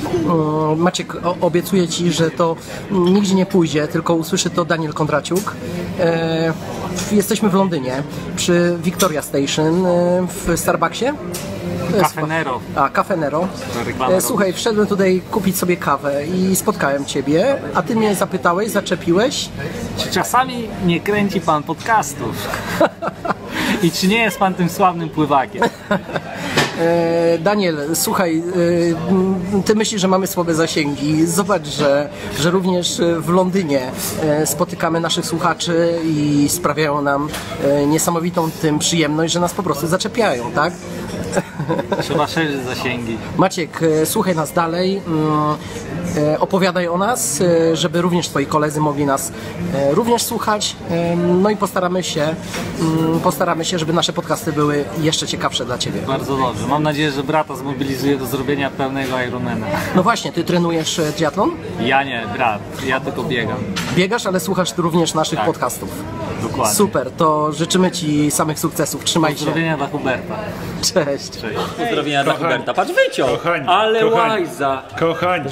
Maciek, obiecuję Ci, że to nigdzie nie pójdzie, tylko usłyszy to Daniel Kondraciuk. Jesteśmy w Londynie przy Victoria Station w Starbucksie. Cafe Nero. Cafe Nero. Słuchaj, wszedłem tutaj kupić sobie kawę i spotkałem Ciebie, a Ty mnie zapytałeś, zaczepiłeś. Czy czasami nie kręci Pan podcastów? I czy nie jest Pan tym sławnym pływakiem? Daniel, słuchaj, Ty myślisz, że mamy słabe zasięgi. Zobacz, że również w Londynie spotykamy naszych słuchaczy i sprawiają nam niesamowitą tym przyjemność, że nas po prostu zaczepiają, tak? Trzeba szerzyć zasięgi. Maciek, słuchaj nas dalej, opowiadaj o nas, żeby również Twoi koledzy mogli nas również słuchać, no i postaramy się, żeby nasze podcasty były jeszcze ciekawsze dla Ciebie. Bardzo dobrze. Mam nadzieję, że brata zmobilizuje do zrobienia pełnego Ironmana. No właśnie, Ty trenujesz triatlon? Ja nie, brat. Ja tylko biegam. Biegasz, ale słuchasz również naszych podcastów. Dokładnie. Super, to życzymy Ci samych sukcesów. Trzymaj się. Pozdrowienia dla Huberta. Cześć. Cześć. Pozdrowienia dla Huberta. Patrz, wyciął. Kochani, Ale kochani, łajza. Kochani.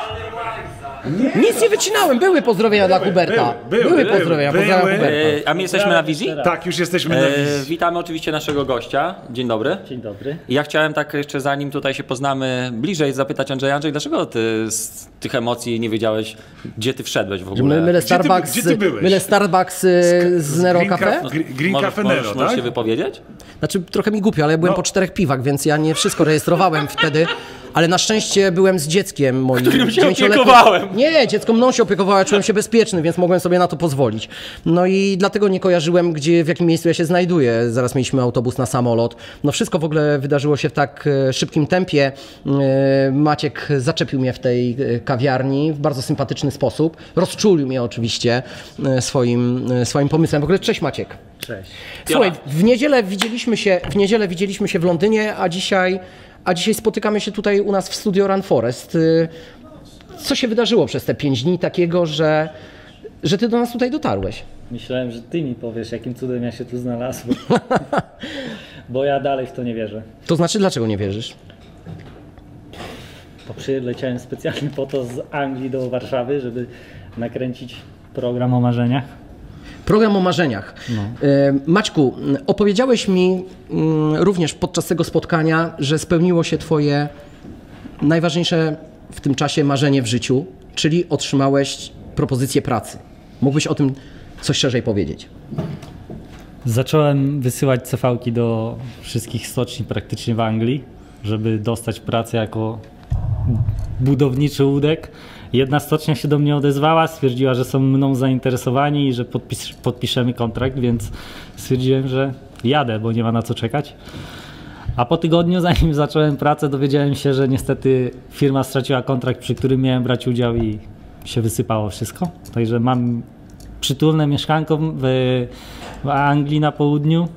Nic nie wycinałem, były pozdrowienia dla Huberta. Były pozdrowienia, pozdrawiam Huberta. A my jesteśmy na wizji? Tak, już jesteśmy na wizji. Witamy oczywiście naszego gościa. Dzień dobry. Dzień dobry. Ja chciałem tak jeszcze zanim tutaj się poznamy bliżej zapytać Andrzeja. Andrzej, dlaczego ty z tych emocji nie wiedziałeś, gdzie ty wszedłeś w ogóle? Mylę Starbucks, gdzie ty byłeś? mylę Starbucks z Nero Cafe? Green Cafe Nero, możesz tak? się wypowiedzieć? Znaczy trochę mi głupio, ale ja byłem po 4 piwach, więc ja nie wszystko rejestrowałem wtedy. Ale na szczęście byłem z dzieckiem moim. Którym się opiekowałem. Nie, dziecko mną się opiekowało, ja czułem się bezpieczny, więc mogłem sobie na to pozwolić. No i dlatego nie kojarzyłem, w jakim miejscu ja się znajduję. Zaraz mieliśmy autobus na samolot. No wszystko w ogóle wydarzyło się w tak szybkim tempie. Maciek zaczepił mnie w tej kawiarni w bardzo sympatyczny sposób. Rozczulił mnie oczywiście swoim pomysłem. W ogóle cześć Maciek. Cześć. Słuchaj, w niedzielę widzieliśmy się w Londynie, a dzisiaj spotykamy się tutaj u nas w studio Run Forest. Co się wydarzyło przez te 5 dni takiego, że Ty do nas tutaj dotarłeś? Myślałem, że ty mi powiesz, jakim cudem ja się tu znalazłem. Bo ja dalej w to nie wierzę. To znaczy, dlaczego nie wierzysz? Bo przyleciałem specjalnie po to z Anglii do Warszawy, żeby nakręcić program o marzeniach. Program o marzeniach. No. Maćku, opowiedziałeś mi również podczas tego spotkania, że spełniło się Twoje najważniejsze w tym czasie marzenie w życiu, czyli otrzymałeś propozycję pracy. Mógłbyś o tym coś szerzej powiedzieć? Zacząłem wysyłać CV-ki do wszystkich stoczni praktycznie w Anglii, żeby dostać pracę jako budowniczy łódek. Jedna stocznia się do mnie odezwała, stwierdziła, że są mną zainteresowani i że podpiszemy kontrakt, więc stwierdziłem, że jadę, bo nie ma na co czekać. A po tygodniu, zanim zacząłem pracę, dowiedziałem się, że niestety firma straciła kontrakt, przy którym miałem brać udział i się wysypało wszystko. Także mam przytulne mieszkanko w Anglii na południu.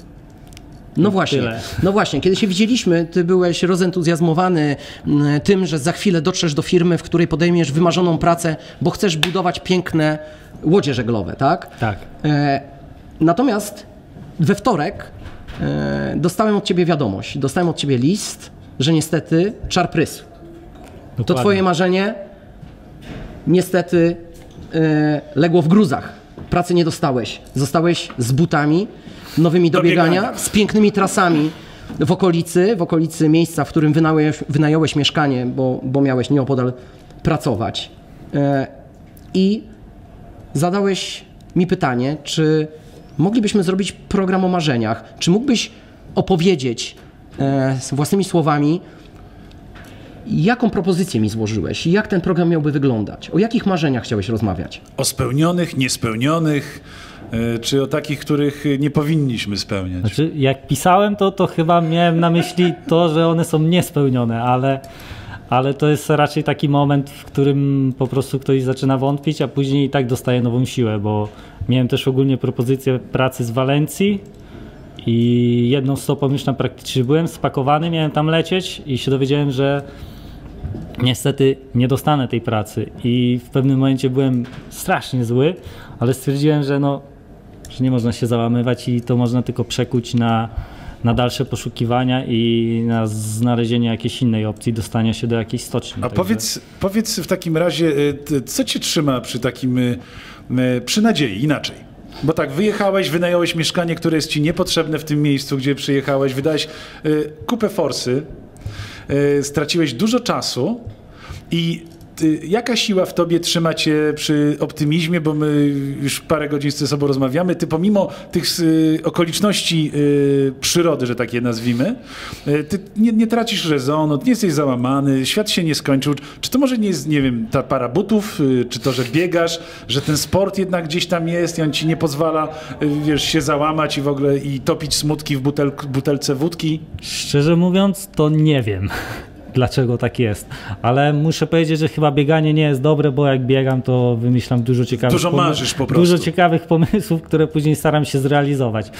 No właśnie, kiedy się widzieliśmy, Ty byłeś rozentuzjazmowany tym, że za chwilę dotrzesz do firmy, w której podejmiesz wymarzoną pracę, bo chcesz budować piękne łodzie żeglowe, tak? Tak. Natomiast we wtorek dostałem od Ciebie wiadomość, dostałem od Ciebie list, że niestety czar prysł. Dokładnie. To Twoje marzenie niestety legło w gruzach. Pracy nie dostałeś. Zostałeś z butami nowymi do biegania, z pięknymi trasami w okolicy miejsca, w którym wynająłeś mieszkanie, bo miałeś nieopodal pracować. I zadałeś mi pytanie, czy moglibyśmy zrobić program o marzeniach? Czy mógłbyś opowiedzieć własnymi słowami, jaką propozycję mi złożyłeś i jak ten program miałby wyglądać? O jakich marzeniach chciałeś rozmawiać? O spełnionych, niespełnionych, czy o takich, których nie powinniśmy spełniać? Znaczy, jak pisałem to chyba miałem na myśli to, że one są niespełnione, ale to jest raczej taki moment, w którym po prostu ktoś zaczyna wątpić, a później i tak dostaje nową siłę, bo miałem też ogólnie propozycję pracy z Walencji i jedną stopą już tam praktycznie byłem spakowany, miałem tam lecieć i się dowiedziałem, że niestety nie dostanę tej pracy i w pewnym momencie byłem strasznie zły, ale stwierdziłem, że że nie można się załamywać i to można tylko przekuć na dalsze poszukiwania i na znalezienie jakiejś innej opcji dostania się do jakiejś stoczni. A powiedz w takim razie, co cię trzyma przy takim, przy nadziei, inaczej? Bo tak, wyjechałeś, wynająłeś mieszkanie, które jest ci niepotrzebne w tym miejscu, gdzie przyjechałeś, wydałeś kupę forsy, straciłeś dużo czasu i jaka siła w tobie trzyma cię przy optymizmie, bo my już parę godzin ze sobą rozmawiamy, ty pomimo tych okoliczności przyrody, że tak je nazwijmy, ty nie tracisz rezonu, nie jesteś załamany, świat się nie skończył. Czy to może nie jest, nie wiem, ta para butów, czy to, że biegasz, że ten sport jednak gdzieś tam jest i on ci nie pozwala, wiesz, się załamać i w ogóle i topić smutki w butelce wódki? Szczerze mówiąc, to nie wiem, dlaczego tak jest, ale muszę powiedzieć, że chyba bieganie nie jest dobre, bo jak biegam, to wymyślam Dużo marzysz po prostu. Dużo ciekawych pomysłów, które później staram się zrealizować.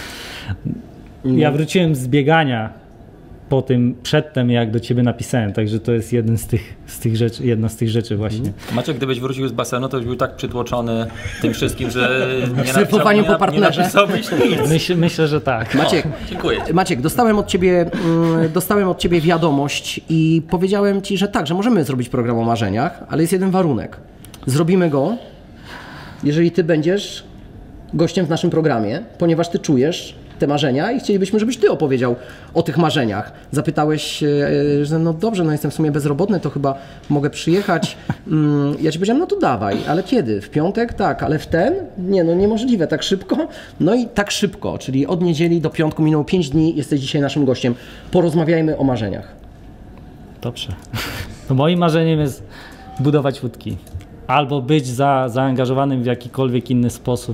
Ja wróciłem z biegania przedtem, jak do ciebie napisałem, także to jest jedna z tych rzeczy właśnie. Maciek, gdybyś wrócił z basenu, to byś był tak przytłoczony tym wszystkim, że Surfowaniem po partnerze. Nie napisałbyś nic. Myślę, że tak. Dziękuję. Maciek, dostałem od ciebie wiadomość i powiedziałem ci, że tak, że możemy zrobić program o marzeniach, ale jest jeden warunek. Zrobimy go, jeżeli ty będziesz gościem w naszym programie, ponieważ ty czujesz te marzenia i chcielibyśmy, żebyś ty opowiedział o tych marzeniach. Zapytałeś, że no dobrze, no jestem w sumie bezrobotny, to chyba mogę przyjechać. Ja ci powiedziałem, no to dawaj, ale kiedy? W piątek? Tak, ale w ten? Nie, no niemożliwe, tak szybko? No i tak szybko, czyli od niedzieli do piątku minęło 5 dni, jesteś dzisiaj naszym gościem. Porozmawiajmy o marzeniach. Dobrze. No moim marzeniem jest budować łódki. Albo być zaangażowanym w jakikolwiek inny sposób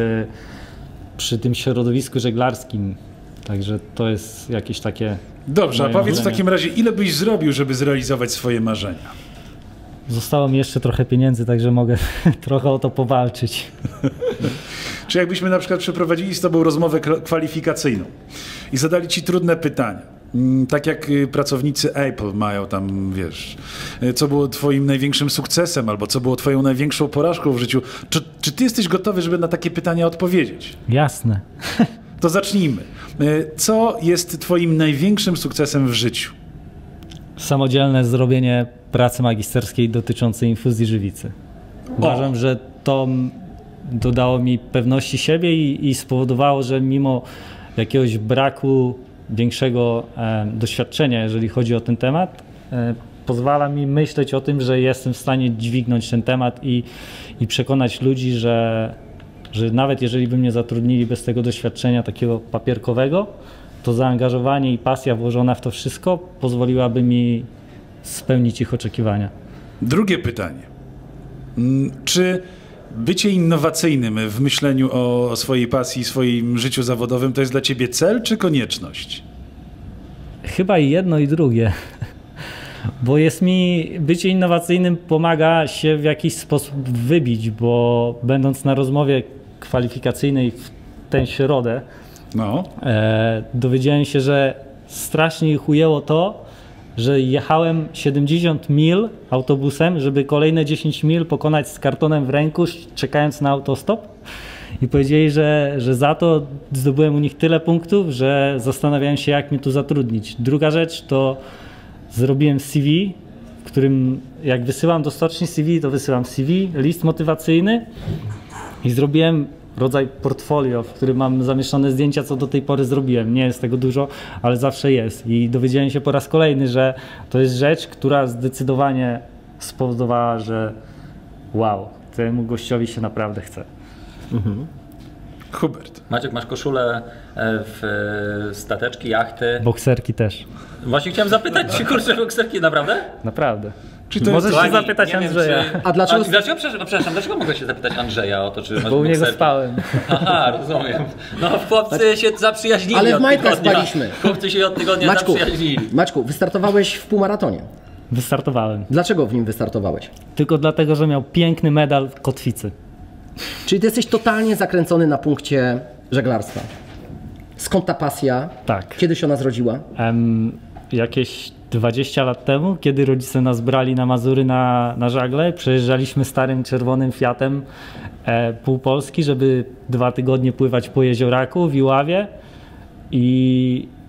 przy tym środowisku żeglarskim. Także to jest jakieś takie... Dobrze, a powiedz w takim razie, ile byś zrobił, żeby zrealizować swoje marzenia? Zostało mi jeszcze trochę pieniędzy, także mogę trochę o to powalczyć. Czy jakbyśmy na przykład przeprowadzili z tobą rozmowę kwalifikacyjną i zadali ci trudne pytania, tak jak pracownicy Apple mają tam, wiesz, co było twoim największym sukcesem albo co było twoją największą porażką w życiu, czy ty jesteś gotowy, żeby na takie pytania odpowiedzieć? Jasne. To zacznijmy. Co jest twoim największym sukcesem w życiu? Samodzielne zrobienie pracy magisterskiej dotyczącej infuzji żywicy. Uważam, że to dodało mi pewności siebie i spowodowało, że mimo jakiegoś braku większego doświadczenia, jeżeli chodzi o ten temat, pozwala mi myśleć o tym, że jestem w stanie dźwignąć ten temat i przekonać ludzi, że nawet jeżeli by mnie zatrudnili bez tego doświadczenia takiego papierkowego, to zaangażowanie i pasja włożona w to wszystko pozwoliłaby mi spełnić ich oczekiwania. Drugie pytanie. Czy bycie innowacyjnym w myśleniu o swojej pasji, swoim życiu zawodowym to jest dla ciebie cel czy konieczność? Chyba i jedno i drugie. Bo bycie innowacyjnym pomaga się w jakiś sposób wybić, bo będąc na rozmowie kwalifikacyjnej w tę środę, dowiedziałem się, że strasznie ich ujęło to, że jechałem 70 mil autobusem, żeby kolejne 10 mil pokonać z kartonem w ręku, czekając na autostop. I powiedzieli, że za to zdobyłem u nich tyle punktów, że zastanawiałem się, jak mnie tu zatrudnić. Druga rzecz to zrobiłem CV, w którym jak wysyłam do stoczni CV, to wysyłam CV, list motywacyjny i zrobiłem rodzaj portfolio, w którym mam zamieszczone zdjęcia, co do tej pory zrobiłem. Nie jest tego dużo, ale zawsze jest. I dowiedziałem się po raz kolejny, że to jest rzecz, która zdecydowanie spowodowała, że wow, temu gościowi się naprawdę chce. Hubert. Maciek, masz koszulę w stateczki, jachty. Bokserki też. Właśnie chciałem zapytać, czy kurczę bokserki naprawdę? Naprawdę. Czy to Możesz jest... się zapytać Andrzeja. A dlaczego? Przepraszam, dlaczego mogę się zapytać Andrzeja o to, czy masz Bo u niego bokserki? spałem. Aha, rozumiem. No chłopcy się zaprzyjaźnili. Ale w od majtkach tygodnia. spaliśmy. Chłopcy się od tygodnia zaprzyjaźnili. Maćku, wystartowałeś w półmaratonie. Wystartowałem. Dlaczego w nim wystartowałeś? Tylko dlatego, że miał piękny medal w kotwicy. Czyli ty jesteś totalnie zakręcony na punkcie żeglarstwa. Skąd ta pasja? Tak. Kiedy się ona zrodziła? Jakieś 20 lat temu, kiedy rodzice nas brali na Mazury na żagle, przejeżdżaliśmy starym czerwonym Fiatem pół Polski, żeby 2 tygodnie pływać po Jezioraku w Iławie i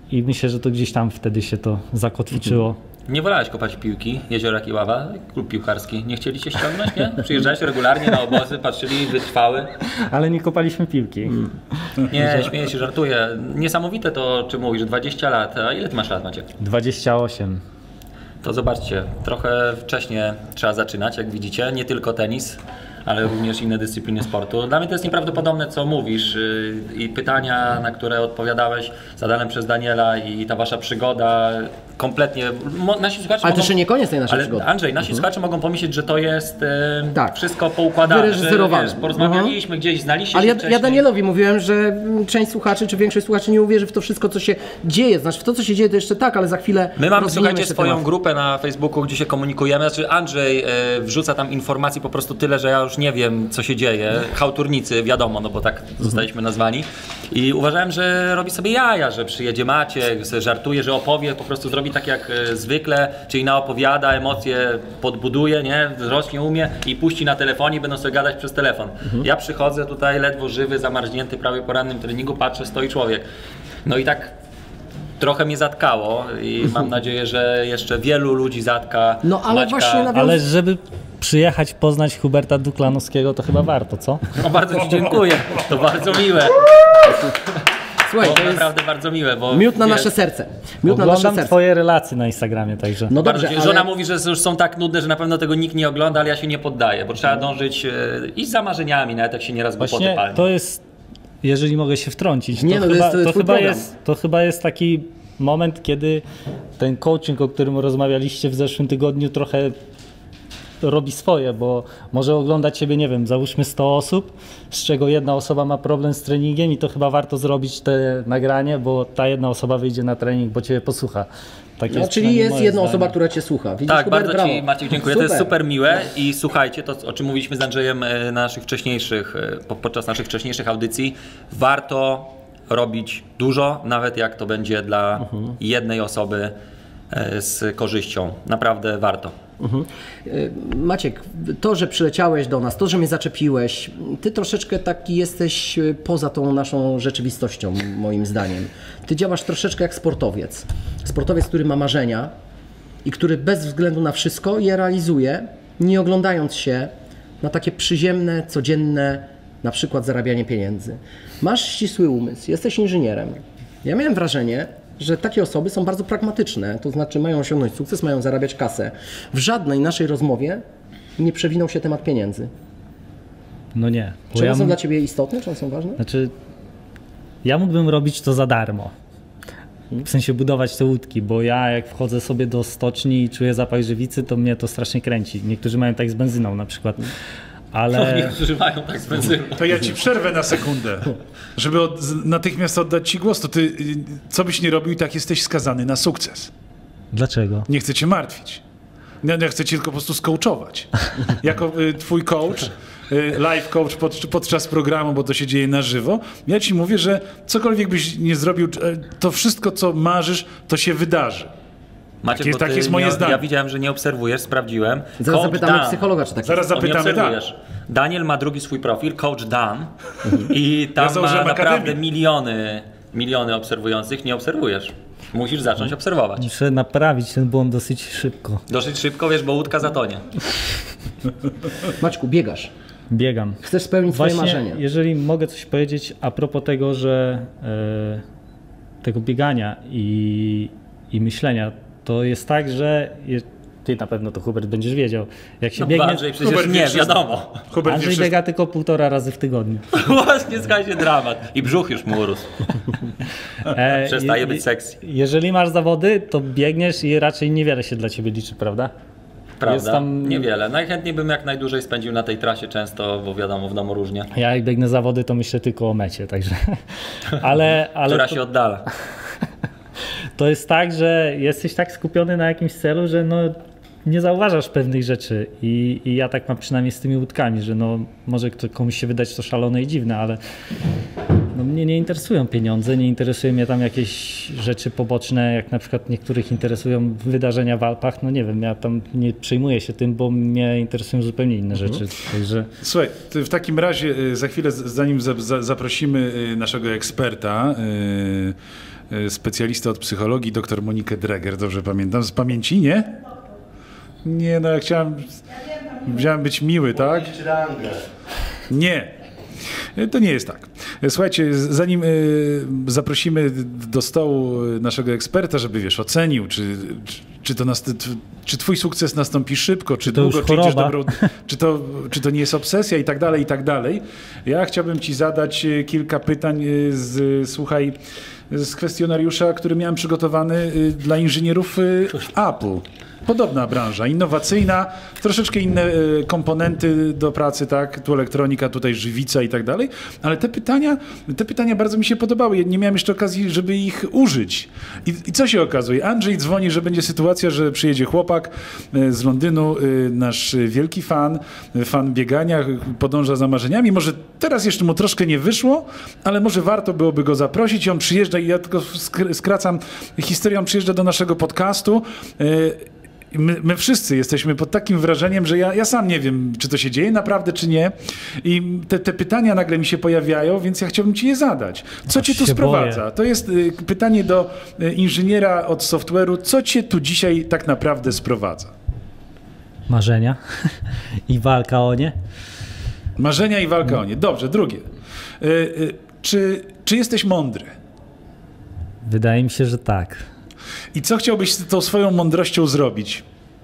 i myślę, że to gdzieś tam wtedy się to zakotwiczyło. Nie wolałeś kopać piłki, Jeziora Kiława, klub piłkarski. Nie chcieliście ściągnąć, nie? Przyjeżdżałeś regularnie na obozy, patrzyli, wytrwały. Ale nie kopaliśmy piłki. Nie, śmieję się, żartuję. Niesamowite to, czy mówisz, 20 lat. A ile ty masz lat, Maciek? 28. To zobaczcie, trochę wcześniej trzeba zaczynać, jak widzicie. Nie tylko tenis, ale również inne dyscypliny sportu. Dla mnie to jest nieprawdopodobne, co mówisz i pytania, na które odpowiadałeś, zadane przez Daniela i ta wasza przygoda, kompletnie... Nasi słuchacze Ale to jeszcze nie koniec tej naszej przygody. Andrzej, nasi słuchacze mogą pomyśleć, że to jest Tak. wszystko poukładane, Wyreżyserowane. że porozmawialiśmy gdzieś, znaliście Ale się ja wcześniej. Danielowi mówiłem, że część słuchaczy, czy większość słuchaczy nie uwierzy w to wszystko, co się dzieje. Znaczy w to, co się dzieje, to jeszcze tak, ale za chwilę My mamy, rozwiniemy słuchajcie, jeszcze swoją temat. grupę na Facebooku, gdzie się komunikujemy. Znaczy Andrzej wrzuca tam informacji po prostu tyle, że ja już nie wiem, co się dzieje. Chałturnicy, wiadomo, no bo tak zostaliśmy nazwani. I uważałem, że robi sobie jaja, że przyjedzie Maciek, że żartuje, że opowie, po prostu zrobi tak jak zwykle, czyli naopowiada, emocje podbuduje, nie? Wzrośnie umie i puści na telefonie i będą sobie gadać przez telefon. Ja przychodzę tutaj ledwo żywy, zamarznięty prawie po rannym treningu, patrzę, stoi człowiek. No i tak trochę mnie zatkało i mam nadzieję, że jeszcze wielu ludzi zatka. No ale Maćka. właśnie Ale żeby przyjechać, poznać Huberta Duklanowskiego, to chyba warto, co? O, bardzo Ci dziękuję, to bardzo miłe. Słuchaj, to To jest naprawdę bardzo miłe, bo miód na wiesz, nasze serce. Miód na nasze Oglądam serce. twoje relacje na Instagramie, także. No bardzo, dobrze, żona ale... mówi, że już są tak nudne, że na pewno tego nikt nie ogląda, ale ja się nie poddaję, bo trzeba dążyć i za marzeniami, nawet jak się nieraz głupoty Właśnie palnie. to jest, jeżeli mogę się wtrącić, Nie, no, to jest twój program. to chyba jest taki moment, kiedy ten coaching, o którym rozmawialiście w zeszłym tygodniu, trochę robi swoje, bo może oglądać ciebie, nie wiem, załóżmy 100 osób, z czego jedna osoba ma problem z treningiem i to chyba warto zrobić te nagranie, bo ta jedna osoba wyjdzie na trening, bo ciebie posłucha. Tak No, czyli przynajmniej jest moje jedna zdanie. osoba, która cię słucha. Widzisz, Tak, Hubert, bardzo brawo. Ci, Maciek, dziękuję. To jest super miłe i słuchajcie, to o czym mówiliśmy z Andrzejem na naszych wcześniejszych, podczas naszych wcześniejszych audycji, warto robić dużo, nawet jak to będzie dla jednej osoby z korzyścią. Naprawdę warto. Maciek, to, że przyleciałeś do nas, to, że mnie zaczepiłeś, ty troszeczkę taki jesteś poza tą naszą rzeczywistością, moim zdaniem. Ty działasz troszeczkę jak sportowiec. Sportowiec, który ma marzenia i który bez względu na wszystko je realizuje, nie oglądając się na takie przyziemne, codzienne, na przykład zarabianie pieniędzy. Masz ścisły umysł, jesteś inżynierem. Ja miałem wrażenie, że takie osoby są bardzo pragmatyczne, to znaczy mają osiągnąć sukces, mają zarabiać kasę. W żadnej naszej rozmowie nie przewinął się temat pieniędzy. No nie. Bo Czy one są m- dla Ciebie istotne, czy one są ważne? Znaczy, ja mógłbym robić to za darmo. W sensie budować te łódki, bo ja jak wchodzę sobie do stoczni i czuję zapach żywicy, to mnie to strasznie kręci. Niektórzy mają tak z benzyną na przykład. Ale Niektórzy mają tak z benzyną. To ja ci przerwę na sekundę, żeby natychmiast oddać ci głos. To ty, co byś nie robił, i tak jesteś skazany na sukces. dlaczego? Nie chcę cię martwić. Ja chcę cię tylko po prostu skołczować. Jako twój coach, live coach podczas programu, bo to się dzieje na żywo, ja ci mówię, że cokolwiek byś nie zrobił, to wszystko, co marzysz, to się wydarzy. Maciek, bo Tak ty jest moje zdanie. Ja widziałem, że nie obserwujesz, sprawdziłem. Zaraz Coach zapytamy Dan. psychologa, czy tak Zaraz jest. Nie zapytamy, tak. obserwujesz. Daniel ma drugi swój profil, Coach Dan, i tam ma założyłem naprawdę akademię. miliony obserwujących. Nie obserwujesz. Musisz zacząć obserwować. Muszę naprawić ten błąd dosyć szybko. Dosyć szybko, wiesz, bo łódka zatonie. Maćku, biegasz. Biegam. Chcesz spełnić swoje Właśnie, marzenia. jeżeli mogę coś powiedzieć a propos tego, że tego biegania i myślenia, to jest tak, że ty na pewno to, Hubert, będziesz wiedział. Jak się No biegnie, Andrzej, przecież Hubert wie nie, wszystko. wiadomo. Hubert, Andrzej wiesz, biega tylko 1,5 razy w tygodniu. Właśnie, słuchajcie, dramat. I brzuch już mu urósł. Przestaje być sexy. Jeżeli masz zawody, to biegniesz i raczej niewiele się dla ciebie liczy, prawda? Prawda? Jest tam- Niewiele. Najchętniej bym jak najdłużej spędził na tej trasie często, bo wiadomo, w domu różnie. Ja jak biegnę zawody, to myślę tylko o mecie, także... Ale Która to, się oddala. to jest tak, że jesteś tak skupiony na jakimś celu, że no nie zauważasz pewnych rzeczy i ja tak mam przynajmniej z tymi łódkami, że no może komuś się wydać to szalone i dziwne, ale no mnie nie interesują pieniądze, nie interesują mnie tam jakieś rzeczy poboczne, jak na przykład niektórych interesują wydarzenia w Alpach, no nie wiem, ja tam nie przejmuję się tym, bo mnie interesują zupełnie inne rzeczy, także... Słuchaj, w takim razie za chwilę, zanim zaprosimy naszego eksperta, specjalistę od psychologii, dr Monikę Dreger, dobrze pamiętam, z pamięci, nie? Nie, no ja chciałem być miły, tak? Nie. To nie jest tak. Słuchajcie, zanim zaprosimy do stołu naszego eksperta, żeby ocenił, czy twój sukces nastąpi szybko, czy to długo, już czy idziesz choroba. czy to nie jest obsesja i tak dalej. Ja chciałbym ci zadać kilka pytań z kwestionariusza, który miałem przygotowany dla inżynierów Apple. Podobna branża, innowacyjna, troszeczkę inne komponenty do pracy, tak? Tu elektronika, tutaj żywica i tak dalej, ale te pytania bardzo mi się podobały. Nie miałem jeszcze okazji, żeby ich użyć. I co się okazuje? Andrzej dzwoni, że będzie sytuacja, że przyjedzie chłopak z Londynu, nasz wielki fan biegania, podąża za marzeniami. Może teraz jeszcze mu troszkę nie wyszło, ale może warto byłoby go zaprosić. I on przyjeżdża, i ja tylko skracam historię, on przyjeżdża do naszego podcastu. My wszyscy jesteśmy pod takim wrażeniem, że ja sam nie wiem, czy to się dzieje naprawdę, czy nie. I te pytania nagle mi się pojawiają, więc ja chciałbym ci je zadać. Co cię tu sprowadza? Boję. To jest pytanie do inżyniera od software'u. Co cię tu dzisiaj tak naprawdę sprowadza? Marzenia i walka o nie. Marzenia i walka o nie. Dobrze, drugie. Czy jesteś mądry? Wydaje mi się, że tak. I co chciałbyś z tą swoją mądrością zrobić?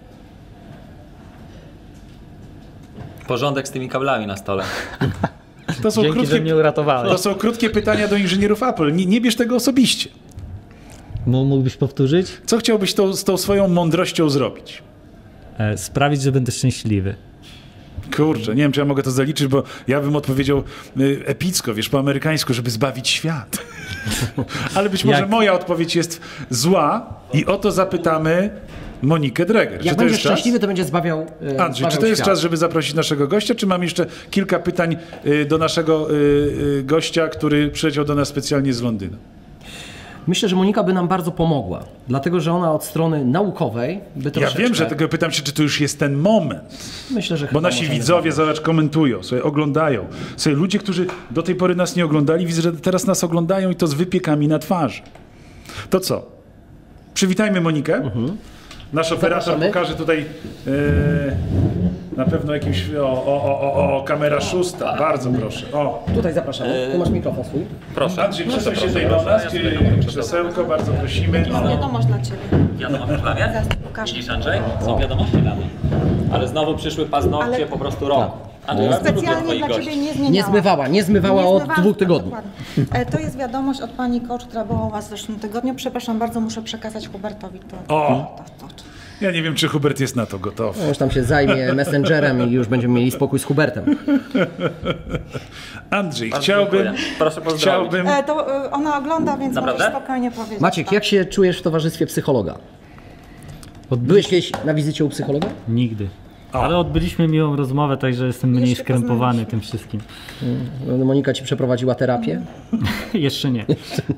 Porządek z tymi kablami na stole. To są Dzięki, że mnie uratowałeś. To są krótkie pytania do inżynierów Apple. Nie bierz tego osobiście. Mógłbyś powtórzyć? Co chciałbyś z tą swoją mądrością zrobić? Sprawić, że będę szczęśliwy. Kurczę, nie wiem, czy ja mogę to zaliczyć, bo ja bym odpowiedział epicko, po amerykańsku, żeby zbawić świat. Ale być może moja odpowiedź jest zła i o to zapytamy Monikę Dreger. Jak będziesz szczęśliwy, to będzie zbawiał Andrzej, czy to jest czas, żeby zaprosić naszego gościa, czy mam jeszcze kilka pytań do naszego gościa, który przyleciał do nas specjalnie z Londynu? Myślę, że Monika by nam bardzo pomogła, dlatego że ona od strony naukowej by troszeczkę... Ja wiem, że tego pytam się, czy to już jest ten moment. Myślę, że bo nasi widzowie, zobacz, komentują, sobie oglądają. Sobie ludzie, którzy do tej pory nas nie oglądali, widzę, że teraz nas oglądają i to z wypiekami na twarzy. To co? Przywitajmy Monikę. Nasz operator pokaże tutaj na pewno jakimś... kamera szósta. Bardzo proszę. Tutaj zapraszamy. Tu masz mikrofon swój. Proszę. Andrzej, przesuń się tutaj do nas. Krzesełko, bardzo prosimy. Jest wiadomość dla Ciebie. Wiadomość dla mnie? Zaraz Ci pokażę. Widzisz, Andrzej? Są wiadomości dla mnie. Ale znowu przyszły paznokcie Ale- po prostu rok. Andrzej, ja lubię Specjalnie twoich dla gości. Ciebie nie zmieniałam. Nie zmywała od 2 tygodni. Dokładnie. To jest wiadomość od Pani coach, która była u Was w zeszłym tygodniu. Przepraszam bardzo, muszę przekazać Hubertowi to. Ja nie wiem, czy Hubert jest na to gotowy. Już tam się zajmie Messengerem i już będziemy mieli spokój z Hubertem. Andrzej, Bardzo chciałbym... dziękuję. Proszę pozdrowić. To ona ogląda, więc Naprawdę? możesz spokojnie powiedzieć. Maciek, jak się czujesz w towarzystwie psychologa? Byłeś kiedyś na wizycie u psychologa? Nigdy. Ale odbyliśmy miłą rozmowę, także jestem mniej Już się skrępowany poznaliśmy. tym wszystkim. Monika ci przeprowadziła terapię? Jeszcze nie.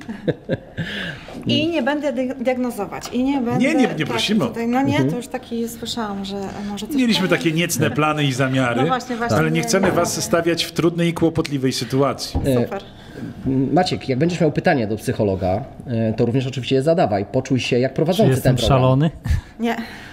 I nie będę diagnozować. I nie będę... nie prosimy. No nie, to już taki słyszałam, że może coś... Mieliśmy powiem. takie niecne plany i zamiary, No właśnie, ale nie chcemy nie. was stawiać w trudnej i kłopotliwej sytuacji. Super. Maciek, jak będziesz miał pytanie do psychologa, to również oczywiście je zadawaj. Poczuj się jak Czy prowadzący ten jestem program. szalony? Nie.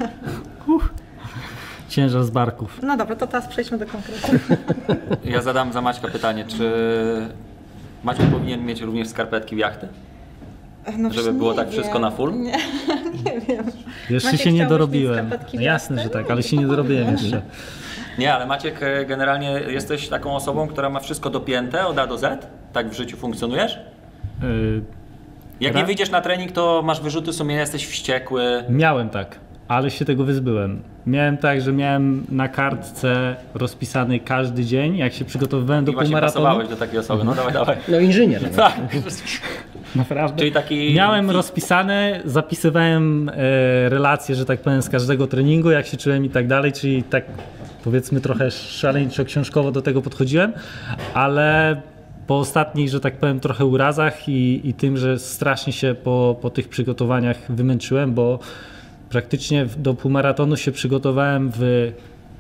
Ciężar z barków. No dobra, to teraz przejdźmy do konkretów. Ja zadam za Maćka pytanie, czy Maciek powinien mieć również skarpetki w jachty? No Żeby już było nie tak wiem. wszystko na full? Nie, nie wiem. Jeszcze Maciek, się nie chciałbyś dorobiłem. mieć skarpetki w No jasne, jachty? że tak, ale się nie dorobiłem jeszcze. Nie, ale Maciek, generalnie jesteś taką osobą, która ma wszystko dopięte od A do Z? Tak w życiu funkcjonujesz? Jak nie wyjdziesz na trening, to masz wyrzuty sumienia, jesteś wściekły. Miałem tak, ale się tego wyzbyłem. Miałem tak, że miałem na kartce rozpisany każdy dzień, jak się przygotowywałem do I właśnie półmaratonu. pasowałeś do takiej osoby. No dawaj. No inżynier. No. Tak. Naprawdę. Czyli taki... Miałem rozpisane, zapisywałem relacje, że tak powiem, z każdego treningu, jak się czułem i tak dalej, czyli tak powiedzmy trochę szaleńczo książkowo do tego podchodziłem, ale po ostatnich, że tak powiem, trochę urazach i tym, że strasznie się po tych przygotowaniach wymęczyłem, bo praktycznie do półmaratonu się przygotowałem w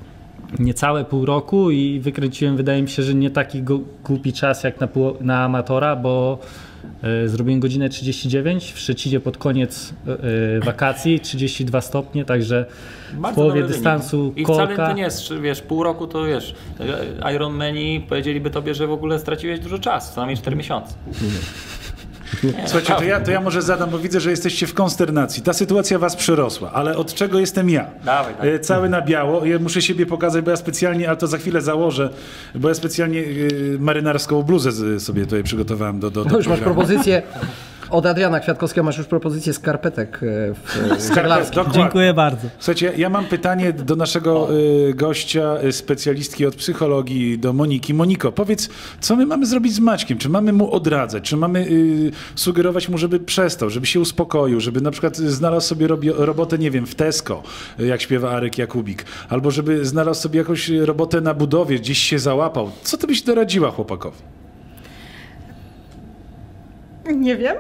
niecałe pół roku i wykręciłem, wydaje mi się, że nie taki głupi czas jak na amatora, bo zrobiłem godzinę 39, w Szczecinie pod koniec wakacji 32 stopnie, także w połowie dystansu i kolka. wcale to nie jest, wiesz, pół roku to wiesz, Ironmani powiedzieliby tobie, że w ogóle straciłeś dużo czasu, co najmniej 4 miesiące. Słuchajcie, to ja może zadam, bo widzę, że jesteście w konsternacji. Ta sytuacja was przyrosła, ale od czego jestem ja? Dawaj. Cały na biało. Ja muszę siebie pokazać, bo ja specjalnie, ale to za chwilę założę, bo ja specjalnie marynarską bluzę sobie tutaj przygotowałem do Już masz propozycję od Adriana Kwiatkowskiego, masz już propozycję skarpetek żeglarskich. Dziękuję bardzo. Słuchajcie, ja mam pytanie do naszego gościa, specjalistki od psychologii, do Moniki. Moniko, powiedz, co my mamy zrobić z Maćkiem? Czy mamy mu odradzać? Czy mamy sugerować mu, żeby przestał, żeby się uspokoił, żeby na przykład znalazł sobie robotę, nie wiem, w Tesco, jak śpiewa Arek Jakubik, albo żeby znalazł sobie jakąś robotę na budowie, gdzieś się załapał. Co ty byś doradziła chłopakowi? Nie wiem.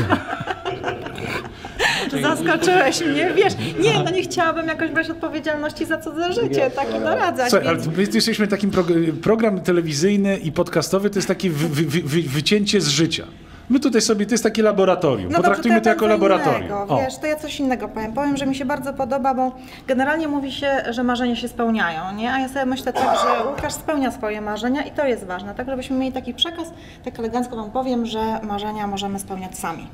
Zaskoczyłeś mnie, wiesz. Nie, no nie chciałabym jakoś brać odpowiedzialności za cudze życie, tak doradzać. Słuchaj, więc... ale my jesteśmy takim program telewizyjny i podcastowy, to jest takie wycięcie z życia. My tutaj sobie, to jest takie laboratorium. No Potraktujmy to jako laboratorium. Innego, wiesz, to ja coś innego powiem. Powiem, że mi się bardzo podoba, bo generalnie mówi się, że marzenia się spełniają, nie? A ja sobie myślę tak, że Łukasz spełnia swoje marzenia i to jest ważne, tak? Żebyśmy mieli taki przekaz, tak elegancko wam powiem, że marzenia możemy spełniać sami.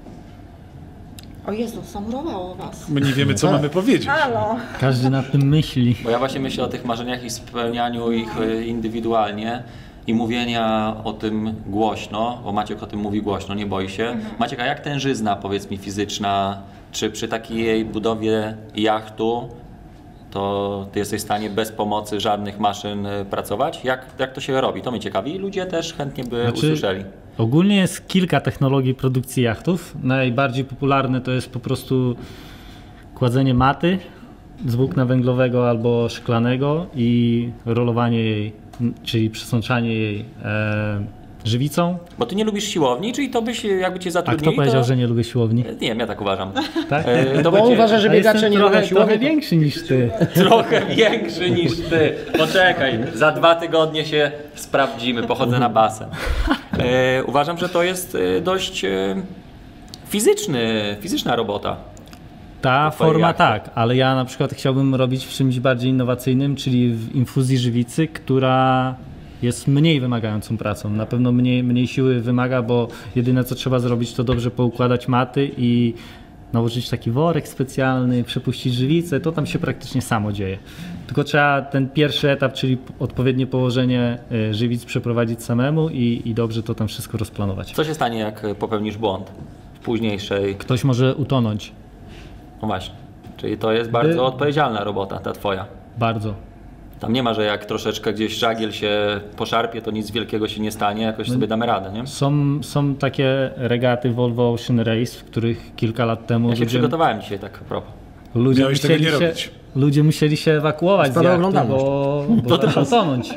O Jezu, zamurowało was. My nie wiemy, co mamy powiedzieć. Halo. Każdy nad tym myśli. Bo ja właśnie myślę o tych marzeniach i spełnianiu ich indywidualnie i mówienia o tym głośno, bo Maciek o tym mówi głośno, nie boi się. Maciek, a jak tężyzna, powiedz mi, fizyczna, czy przy takiej budowie jachtu to ty jesteś w stanie bez pomocy żadnych maszyn pracować? Jak to się robi? To mnie ciekawi i ludzie też chętnie by usłyszeli. Ogólnie jest kilka technologii produkcji jachtów. Najbardziej popularne to jest po prostu kładzenie maty z włókna węglowego albo szklanego i rolowanie jej, czyli przesączanie jej żywicą. Bo ty nie lubisz siłowni, czyli to byś, jakby cię A zatrudnili, kto powiedział, to... że nie lubię siłowni? Nie wiem, ja tak uważam. Tak? To Bo on będzie uważa, że biegacze nie lubią siłowni. trochę większy niż ty. trochę większy niż ty. Poczekaj, za 2 tygodnie się sprawdzimy, pochodzę na basen. Uważam, że to jest dość fizyczna robota. Ta twoje forma jachty. tak, ale ja na przykład chciałbym robić w czymś bardziej innowacyjnym, czyli w infuzji żywicy, która jest mniej wymagającą pracą. Na pewno mniej siły wymaga, bo jedyne co trzeba zrobić to dobrze poukładać maty i nałożyć taki worek specjalny, przepuścić żywicę, to tam się praktycznie samo dzieje. Tylko trzeba ten pierwszy etap, czyli odpowiednie położenie żywic przeprowadzić samemu i dobrze to tam wszystko rozplanować. Co się stanie, jak popełnisz błąd w późniejszej... Ktoś może utonąć. No właśnie, czyli to jest bardzo odpowiedzialna robota, ta twoja. Bardzo. Tam nie ma, że jak troszeczkę gdzieś żagiel się poszarpie, to nic wielkiego się nie stanie, jakoś sobie damy radę, nie? Są takie regaty Volvo Ocean Race, w których kilka lat temu Ja się przygotowałem dzisiaj tak a propos. Miałeś tego nie robić. ludzie musieli się ewakuować z Spada jachtu, oglądalność. bo zaczął tonąć.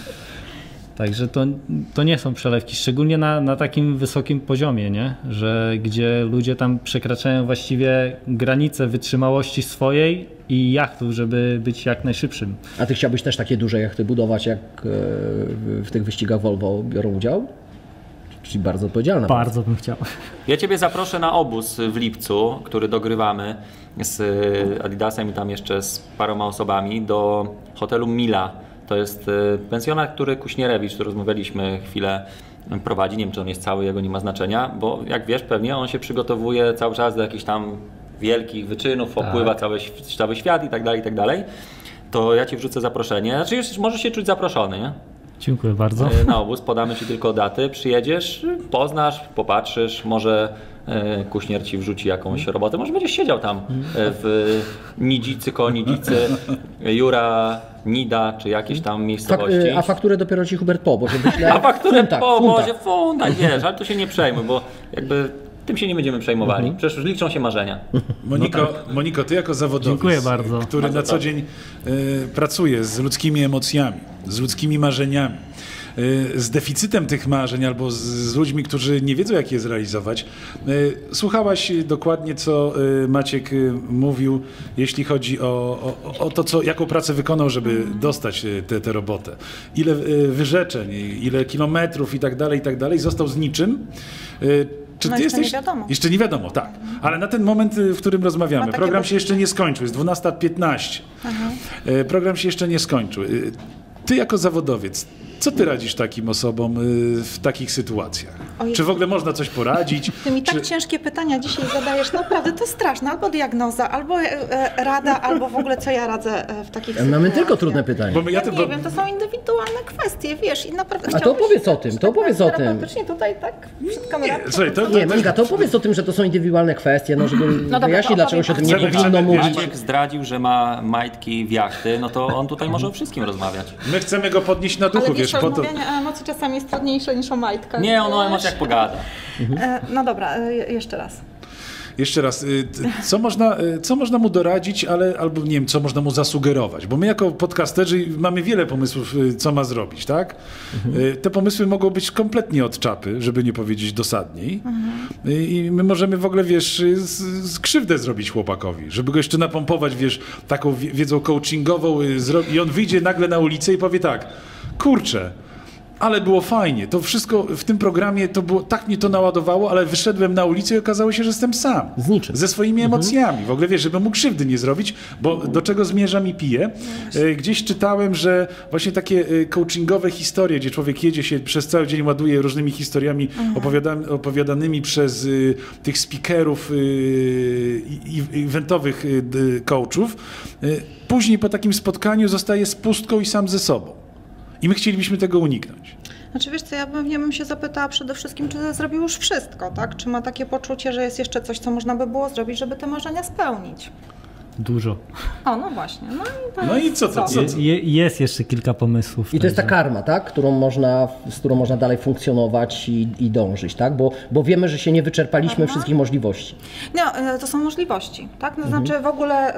Także to nie są przelewki, szczególnie na takim wysokim poziomie, nie? Że gdzie ludzie tam przekraczają właściwie granice wytrzymałości swojej i jachtów, żeby być jak najszybszym. A ty chciałbyś też takie duże jachty budować, jak w tych wyścigach Volvo biorą udział? Czyli bardzo odpowiedzialna. Bardzo bym chciał. Ja ciebie zaproszę na obóz w lipcu, który dogrywamy z Adidasem i tam jeszcze z paroma osobami do hotelu Mila. To jest pensjonat, który Kuśnierewicz, tu rozmawialiśmy chwilę, prowadzi. Nie wiem, czy on jest cały, jego nie ma znaczenia, bo jak wiesz pewnie, on się przygotowuje cały czas do jakichś tam wielkich wyczynów, opływa cały świat i tak dalej. To ja ci wrzucę zaproszenie. Znaczy możesz się czuć zaproszony, nie? Dziękuję bardzo. Na obóz, podamy ci tylko daty, przyjedziesz, poznasz, popatrzysz, może Kuśnier ci wrzuci jakąś robotę, może będziesz siedział tam w Nidzicy, koło Nidzicy, Jura, Nida, czy jakieś tam miejscowości. A fakturę dopiero ci Hubert po, bo żeby źle... A fakturę po, funtach. funta, wiesz, ale to się nie przejmuj, bo jakby tym się nie będziemy przejmowali. Przecież liczą się marzenia. Moniko, ty jako zawodowiec, Dziękuję bardzo. który na co dzień pracuje z ludzkimi emocjami, z ludzkimi marzeniami. z deficytem tych marzeń albo z ludźmi, którzy nie wiedzą, jak je zrealizować. Słuchałaś dokładnie, co Maciek mówił, jeśli chodzi o to, jaką pracę wykonał, żeby dostać tę robotę. Ile wyrzeczeń, ile kilometrów i tak dalej, został z niczym. Czy ty jesteś? Nie wiadomo. Jeszcze nie wiadomo, tak. Ale na ten moment, w którym rozmawiamy, program się jeszcze nie skończył, jest 12:15. Program się jeszcze nie skończył. Ty jako zawodowiec, co ty radzisz takim osobom w takich sytuacjach? Czy w ogóle można coś poradzić? Ty mi tak ciężkie pytania dzisiaj zadajesz, naprawdę to straszne. Albo diagnoza, albo rada, albo w ogóle co ja radzę w takich sytuacjach. Mamy tylko trudne pytania. Bo Ja nie wiem, to są indywidualne kwestie, wiesz, i naprawdę A to chciałbyś opowiedz o tym, to opowiedz o tym. terapeutycznie tutaj tak przed kamerą. Słuchaj, Nie, Monika, to opowiedz o tym, że to są indywidualne kwestie, no żeby dobra, wyjaśnić, to dlaczego się o tym nie opowiem. powinno mówić. Maciek zdradził, że ma majtki w jachty, no to on tutaj może o wszystkim rozmawiać. my chcemy go podnieść na duchu, Ale wiesz, wiesz, po to... rozmawianie o emocji czasami jest trudniejsze niż o majtkach. Nie, on o emocjach pogada. No dobra, jeszcze raz. Jeszcze raz, co można mu doradzić, albo nie wiem, co można mu zasugerować? Bo my jako podcasterzy mamy wiele pomysłów, co ma zrobić, tak? Te pomysły mogą być kompletnie od czapy, żeby nie powiedzieć dosadniej. I my możemy w ogóle, wiesz, krzywdę zrobić chłopakowi, żeby go jeszcze napompować, wiesz, taką wiedzą coachingową i on wyjdzie nagle na ulicę i powie tak, kurczę, ale było fajnie. To wszystko w tym programie, to było, tak mnie to naładowało, ale wyszedłem na ulicę i okazało się, że jestem sam. Z niczym. Ze swoimi emocjami. W ogóle wiesz, żeby mu krzywdy nie zrobić, bo do czego zmierzam i piję. Gdzieś czytałem, że właśnie takie coachingowe historie, gdzie człowiek jedzie się przez cały dzień, ładuje różnymi historiami opowiadanymi przez tych speakerów i eventowych coachów. Później po takim spotkaniu zostaje z pustką i sam ze sobą. I my chcielibyśmy tego uniknąć. Znaczy wiesz co, ja bym się zapytała przede wszystkim, czy zrobił już wszystko, tak? Czy ma takie poczucie, że jest jeszcze coś, co można by było zrobić, żeby te marzenia spełnić? Dużo. O, no właśnie. No i co? Jest jeszcze kilka pomysłów. I to jest ta karma, tak? z którą można dalej funkcjonować i dążyć, tak? Bo wiemy, że się nie wyczerpaliśmy wszystkich możliwości. No, to są możliwości, tak? To znaczy w ogóle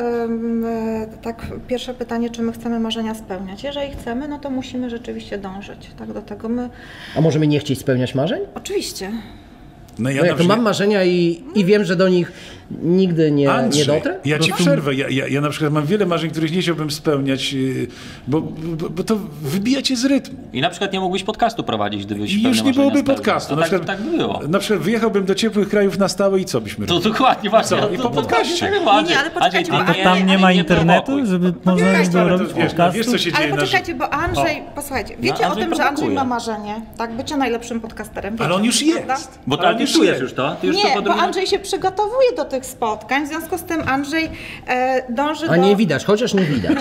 tak pierwsze pytanie, czy my chcemy marzenia spełniać. Jeżeli chcemy, no to musimy rzeczywiście dążyć, tak? Do tego A możemy nie chcieć spełniać marzeń? Oczywiście. No No jak to mam marzenia i wiem, że do nich nigdy nie dotrę? Ja ci przerwę. Ja na przykład mam wiele marzeń, których nie chciałbym spełniać, bo to wybija cię z rytmu. I na przykład nie mógłbyś podcastu prowadzić, gdybyś I pewne już nie marzenia byłoby spełniał. podcastu. No Na tak, przykład, tak było. Na przykład wyjechałbym do ciepłych krajów na stałe i co byśmy To robili? dokładnie, właśnie. Co? I po podcaście. Nie, ale poczekajcie, A bo to tam nie ma internetu, prowokuj. żeby można było Ale to robić wiesz, podcastu? wiesz, co się dzieje Ale na poczekajcie, bo Andrzej, posłuchajcie, wiecie o Andrzej tym, że Andrzej prowokuje. ma marzenie, tak? Bycie najlepszym podcasterem. Ale wiecie on o już tym, jest. prawda? Bo Ale ty już czujesz jest. już to? Ty już to Nie, bo podróżujesz. Andrzej się przygotowuje do tych spotkań, w związku z tym Andrzej dąży A do... nie widać, chociaż nie widać.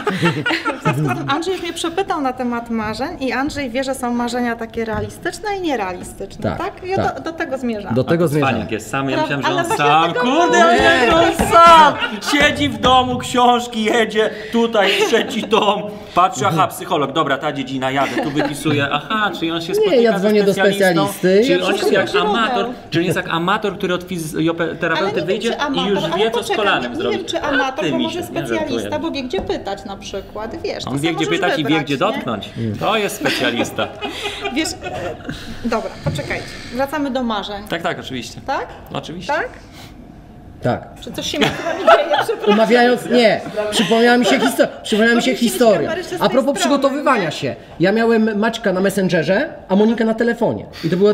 Andrzej już mnie przepytał na temat marzeń i Andrzej wie, że są marzenia takie realistyczne i nierealistyczne, Tak, tak? Ja tak. do tego zmierzam. Do tego zmierzam. Cwaniak jest sam, ja myślałem, że Ale on właśnie sam. dlatego Kurde, mówię. ja myślałem, że on sam! Siedzi w domu, książki jedzie, tutaj trzeci dom, patrzy, aha, psycholog, dobra, ta dziedzina, jadę, tu wypisuję, aha, czyli on się spotyka ja dzwonię ze do specjalistą, specjalisty i czyli on jest jak źródeł. amator, czyli jest jak amator, który od fizjoterapeuty wyjdzie i już wie, co z kolanem nie zrobić. wiem, czy amator, Ty, bo misiu, może nie żartuję. specjalista, bo wie, gdzie pytać na przykład, wiesz. to On sam wie, gdzie możesz pytać i wie, wybrać, gdzie nie? dotknąć. To jest specjalista. Wiesz, dobra, poczekajcie, wracamy do marzeń, Tak, oczywiście. tak? Oczywiście. Tak? Tak. Czy coś się między wami dzieje? Przepraszam. Umawiając, nie, przypomniała mi się Powinniście historia. mieć kamerę jeszcze z A tej propos strony, przygotowywania nie? się. Ja miałem Maćka na Messengerze, a Monikę na telefonie. I to był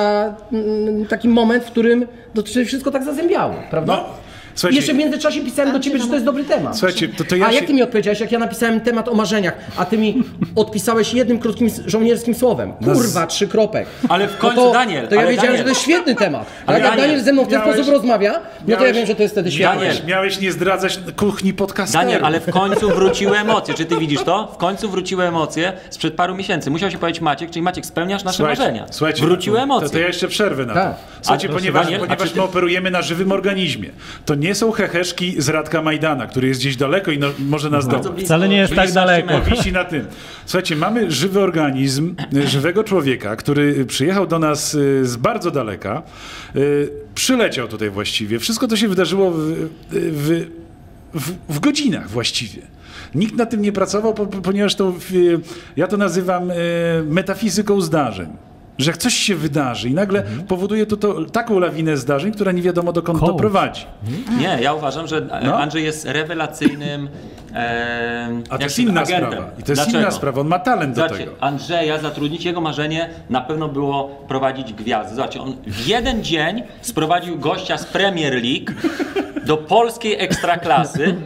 taki moment, w którym to wszystko tak zazębiało, prawda? No, I słuchajcie, jeszcze w międzyczasie pisałem do ciebie, że to jest dobry temat. Słuchajcie, to ja A się... jak ty mi odpowiedziałeś, jak ja napisałem temat o marzeniach, a ty mi odpisałeś jednym krótkim żołnierskim słowem. Kurwa, 3 kropek. Ale w No końcu, Daniel, To ja ale wiedziałem, Daniel. że to jest świetny temat. Ale Ale jak Daniel, Daniel ze mną w ten miałeś- sposób rozmawia, no to ja wiem, że to jest wtedy świetne. Daniel. Miałeś nie zdradzać kuchni podcasterów. Daniel, ale w końcu wróciły emocje. Czy ty widzisz to? W końcu wróciły emocje sprzed paru miesięcy. Musiał się powiedzieć Maciek, czyli Maciek, spełniasz nasze marzenia. to Wróciły emocje. ja jeszcze przerwę na to. Tak. Słuchajcie, A, proszę, ponieważ Daniel, a czy ty- my operujemy na żywym organizmie. To nie są heheszki z Radka Majdana, który jest gdzieś daleko i może nas dobrać. Wcale nie jest tak daleko. Wisi na tym. Słuchajcie, mamy żywy organizm, żywego człowieka, który przyjechał do nas z bardzo daleka, przyleciał tutaj właściwie. Wszystko to się wydarzyło w godzinach właściwie. Nikt nad tym nie pracował, ponieważ ja to nazywam metafizyką zdarzeń. Że coś się wydarzy i nagle powoduje to taką lawinę zdarzeń, która nie wiadomo dokąd doprowadzi. Nie, ja uważam, że Andrzej jest rewelacyjnym A to jest inna agentem. sprawa. I to jest inna sprawa, on ma talent do tego. Andrzeja zatrudnić, jego marzenie na pewno było prowadzić gwiazdy. Zobaczcie, on w jeden dzień sprowadził gościa z Premier League do polskiej ekstraklasy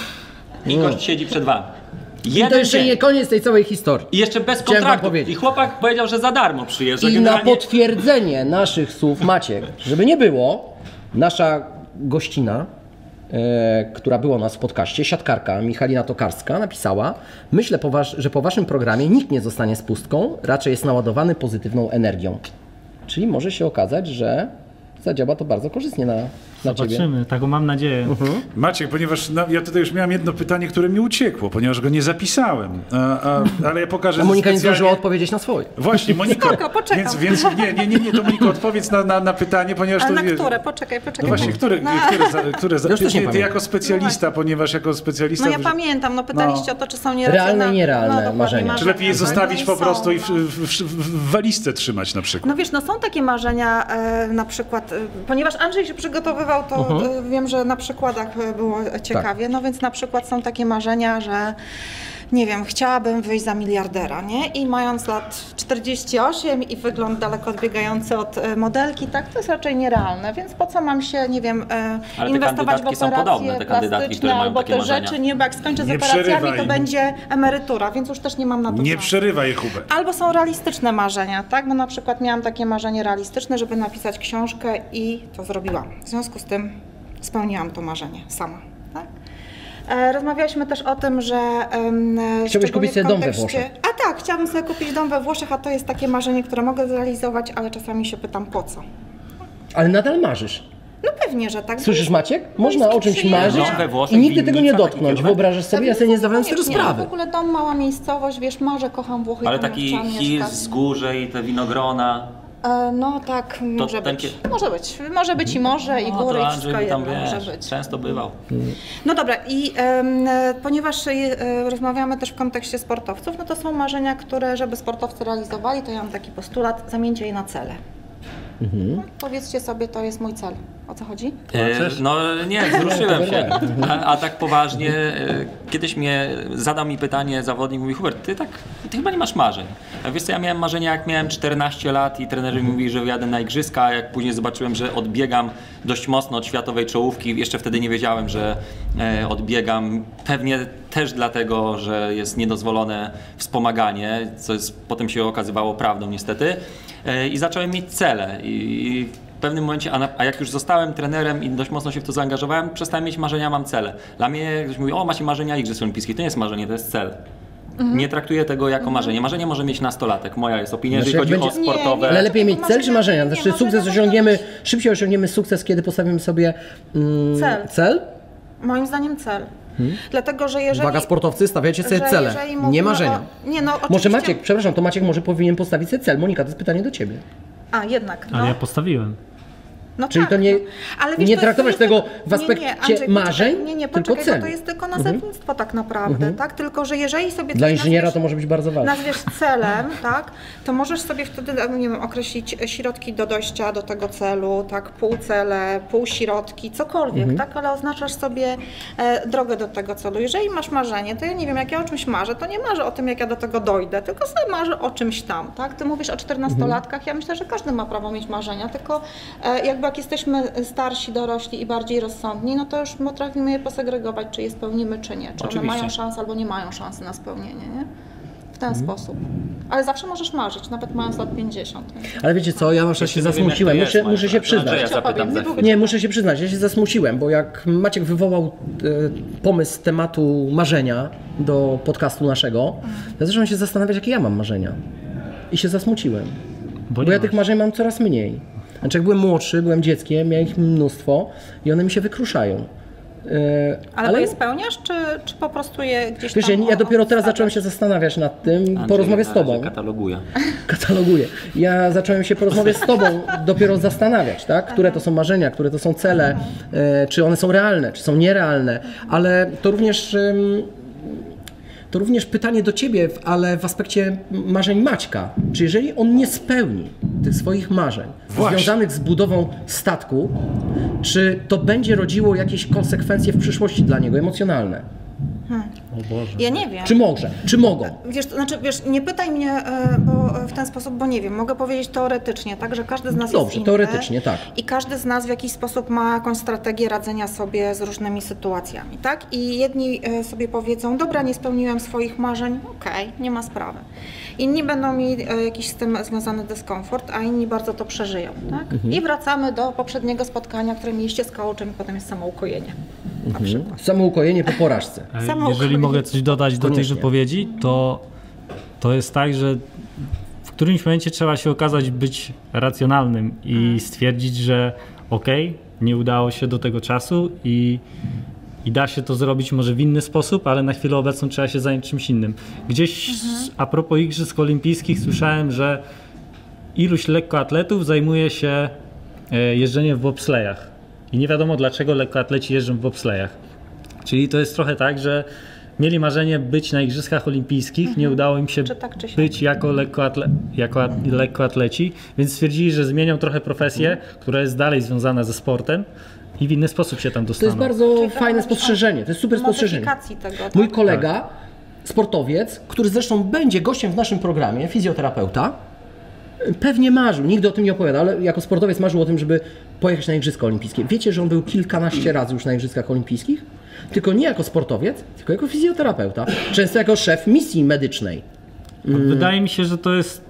i gość siedzi przed wami. I to jeszcze nie koniec tej całej historii. I jeszcze bez Chciałem kontraktu. wam powiedzieć. I chłopak powiedział, że za darmo przyjeżdża. I generalnie... na potwierdzenie naszych słów, Maciek, żeby nie było, nasza gościna, która była u nas w podcaście, siatkarka Michalina Tokarska, napisała: myślę, że po waszym programie nikt nie zostanie z pustką, raczej jest naładowany pozytywną energią. Czyli może się okazać, że zadziała to bardzo korzystnie na ciebie. Zobaczymy, taką mam nadzieję. Maciek, ponieważ ja tutaj już miałem jedno pytanie, które mi uciekło, ponieważ go nie zapisałem, ale ja pokażę. A Monika nie specjalnie... zdążyła odpowiedzieć na swoje. Właśnie, Moniko, Spoko, poczekam. więc nie, to Moniko, odpowiedz na pytanie, ponieważ Ale to... na które? Poczekaj. No właśnie, które Już też nie ty pamiętam. jako specjalista, ponieważ jako specjalista... No ja pamiętam, no pytaliście o to, czy są nieracjonalne. Realne i nierealne dokładnie, marzenia. Czy lepiej je zostawić No i po są, prostu i no. w walizce trzymać na przykład? No wiesz, no są takie marzenia, na przykład, ponieważ Andrzej się przygotowywał, to wiem, że na przykładach było ciekawie, no więc na przykład są takie marzenia, że nie wiem, chciałabym wyjść za miliardera, nie? I mając lat 48 i wygląd daleko odbiegający od modelki, tak, to jest raczej nierealne, więc po co mam się, nie wiem, Ale te inwestować w kandydatki są operacje podobne, te kandydatki, które plastyczne mają albo takie te marzenia. rzeczy, nie, bo jak skończę z Nie operacjami, przerywaj. to będzie emerytura, więc już też nie mam na to Nie czasu. przerywaj, Hubert. Albo są realistyczne marzenia, tak? Bo na przykład miałam takie marzenie realistyczne, żeby napisać książkę i to zrobiłam. W związku z tym spełniłam to marzenie sama. Tak? Rozmawialiśmy też o tym, że Chciałbyś kupić sobie dom we Włoszech. A tak, chciałabym sobie kupić dom we Włoszech, a to jest takie marzenie, które mogę zrealizować, ale czasami się pytam po co. Ale nadal marzysz. No pewnie, że tak. Słyszysz, Maciek? Można o czymś marzyć Dom we Włoszech, i nigdy tego nie winnica, dotknąć. taki Wyobrażasz sobie? Ja sobie nie zdawałem z tego Niekoniecznie, sprawy. W ogóle dom, mała miejscowość, wiesz, marzę, kocham Włochy. Ale tam taki chciałam hil mieszkać. wzgórze i te winogrona. No tak, może ten być. Może być i może, i No góry, to i Andrzej wszystko mi tam, jedno może wiesz, być. często bywał. No dobra, i ponieważ rozmawiamy też w kontekście sportowców, no to są marzenia, które, żeby sportowcy realizowali, to ja mam taki postulat, zamieńcie je na cele. No, powiedzcie sobie, to jest mój cel. O co chodzi? No nie, wzruszyłem się. A tak poważnie, kiedyś zadał mi pytanie zawodnik, mówi: Hubert, ty chyba nie masz marzeń. A wiesz co, ja miałem marzenia, jak miałem 14 lat i trenerzy mi mówili, że jadę na igrzyska, a jak później zobaczyłem, że odbiegam dość mocno od światowej czołówki, jeszcze wtedy nie wiedziałem, że odbiegam. Pewnie też dlatego, że jest niedozwolone wspomaganie, co potem się okazywało prawdą niestety. I zacząłem mieć cele. I w pewnym momencie, a jak już zostałem trenerem i dość mocno się w to zaangażowałem, przestałem mieć marzenia, mam cele. Dla mnie ktoś mówi: o, macie marzenia Igrzysk Olimpijskich. To nie jest marzenie, to jest cel. Nie traktuję tego jako marzenie. Marzenie może mieć nastolatek. Moja jest opinia, jeżeli Znaczy, chodzi jak o będzie- sportowe. Ale lepiej mieć cel czy marzenia? Nie, Znaczy marzenia sukces można osiągniemy, szybciej osiągniemy sukces, kiedy postawimy sobie cel? Moim zdaniem cel. Dlatego, że jeżeli... Uwaga, sportowcy, stawiacie sobie że cele, jeżeli mówimy nie marzenia. Nie, no, Może oczywiście- Maciek, przepraszam, to Maciek może powinien postawić sobie cel. Monika, to jest pytanie do ciebie. A, jednak. Ale no. ja postawiłem. No Czyli tak, to nie- no. Ale wiesz, nie to traktować jest tego tylko- w aspekcie Andrzej, marzeń, poczekaj, nie, tylko poczekaj, celu. bo to jest tylko nazewnictwo tak naprawdę, tak? Tylko, że jeżeli sobie Dla coś inżyniera nazwiesz- to może być bardzo ważne. nazwiesz celem, tak, to możesz sobie wtedy, nie wiem, określić środki do dojścia do tego celu, tak, półcele, półśrodki, cokolwiek, tak, ale oznaczasz sobie drogę do tego celu. Jeżeli masz marzenie, to ja nie wiem, jak ja o czymś marzę, to nie marzę o tym, jak ja do tego dojdę, tylko sobie marzę o czymś tam, tak? Ty mówisz o 14-latkach, ja myślę, że każdy ma prawo mieć marzenia, tylko jakby jak jesteśmy starsi, dorośli i bardziej rozsądni, no to już potrafimy je posegregować, czy je spełnimy, czy nie, czy one Oczywiście. mają szansę albo nie mają szansy na spełnienie, nie? W ten sposób. Ale zawsze możesz marzyć, nawet mając lat 50. Nie? Ale wiecie co, ja na przykład się Nie wiem, jak to zasmuciłem, jest, muszę się Andrzeja przyznać. zapytam za chwilę. Nie, muszę się przyznać, ja się zasmuciłem, bo jak Maciek wywołał pomysł tematu marzenia do podcastu naszego, ja zacząłem się zastanawiać, jakie ja mam marzenia. I się zasmuciłem. Bo nie ja masz. tych marzeń mam coraz mniej. Znaczy jak byłem młodszy, byłem dzieckiem, miałem ich mnóstwo i one mi się wykruszają. Ale je spełniasz, czy po prostu je gdzieś Wiesz, tam ja dopiero teraz odstawiasz? zacząłem się zastanawiać nad tym, po Andrzej rozmowie z na razie tobą. Kataloguje. Kataloguję. Ja zacząłem się po rozmowie z tobą dopiero zastanawiać, tak? Które to są marzenia, które to są cele, czy one są realne, czy są nierealne, ale to również to również pytanie do Ciebie, ale w aspekcie marzeń Maćka. Czy jeżeli on nie spełni tych swoich marzeń związanych z budową statku, czy to będzie rodziło jakieś konsekwencje w przyszłości dla niego emocjonalne? O Boże. Ja nie wiem. Czy może? Czy mogą? Wiesz, nie pytaj mnie bo w ten sposób, bo nie wiem. Mogę powiedzieć teoretycznie, tak, że każdy z nas Dobrze, jest inny. teoretycznie, tak. I każdy z nas w jakiś sposób ma jakąś strategię radzenia sobie z różnymi sytuacjami, tak? I jedni sobie powiedzą, dobra, nie spełniłem swoich marzeń, okej, nie ma sprawy. Inni będą mieli jakiś z tym związany dyskomfort, a inni bardzo to przeżyją, tak? I wracamy do poprzedniego spotkania, które mieliście z coachem i potem jest samoukojenie. Na przykład. Samoukojenie po porażce. Jeżeli mogę coś dodać do tej Koniecznie. wypowiedzi, to jest tak, że w którymś momencie trzeba się okazać być racjonalnym i stwierdzić, że okej, nie udało się do tego czasu i da się to zrobić może w inny sposób, ale na chwilę obecną trzeba się zająć czymś innym. Gdzieś a propos Igrzysk Olimpijskich słyszałem, że iluś lekkoatletów zajmuje się jeżdżeniem w bobslejach. I nie wiadomo dlaczego lekkoatleci jeżdżą w bobslejach. Czyli to jest trochę tak, że mieli marzenie być na Igrzyskach Olimpijskich, nie udało im się Czy tak, czy siak. być jako lekkoatleci, więc stwierdzili, że zmienią trochę profesję, która jest dalej związana ze sportem i w inny sposób się tam To dostaną. jest bardzo Czyli fajne trochę spostrzeżenie, to jest super spostrzeżenie. modyfikacji tego, tak? Mój kolega, sportowiec, który zresztą będzie gościem w naszym programie, fizjoterapeuta, pewnie marzył, nigdy o tym nie opowiada, ale jako sportowiec marzył o tym, żeby pojechać na Igrzyska Olimpijskie. Wiecie, że on był kilkanaście razy już na Igrzyskach Olimpijskich? Tylko nie jako sportowiec, tylko jako fizjoterapeuta, często jako szef misji medycznej. Wydaje mi się, że to jest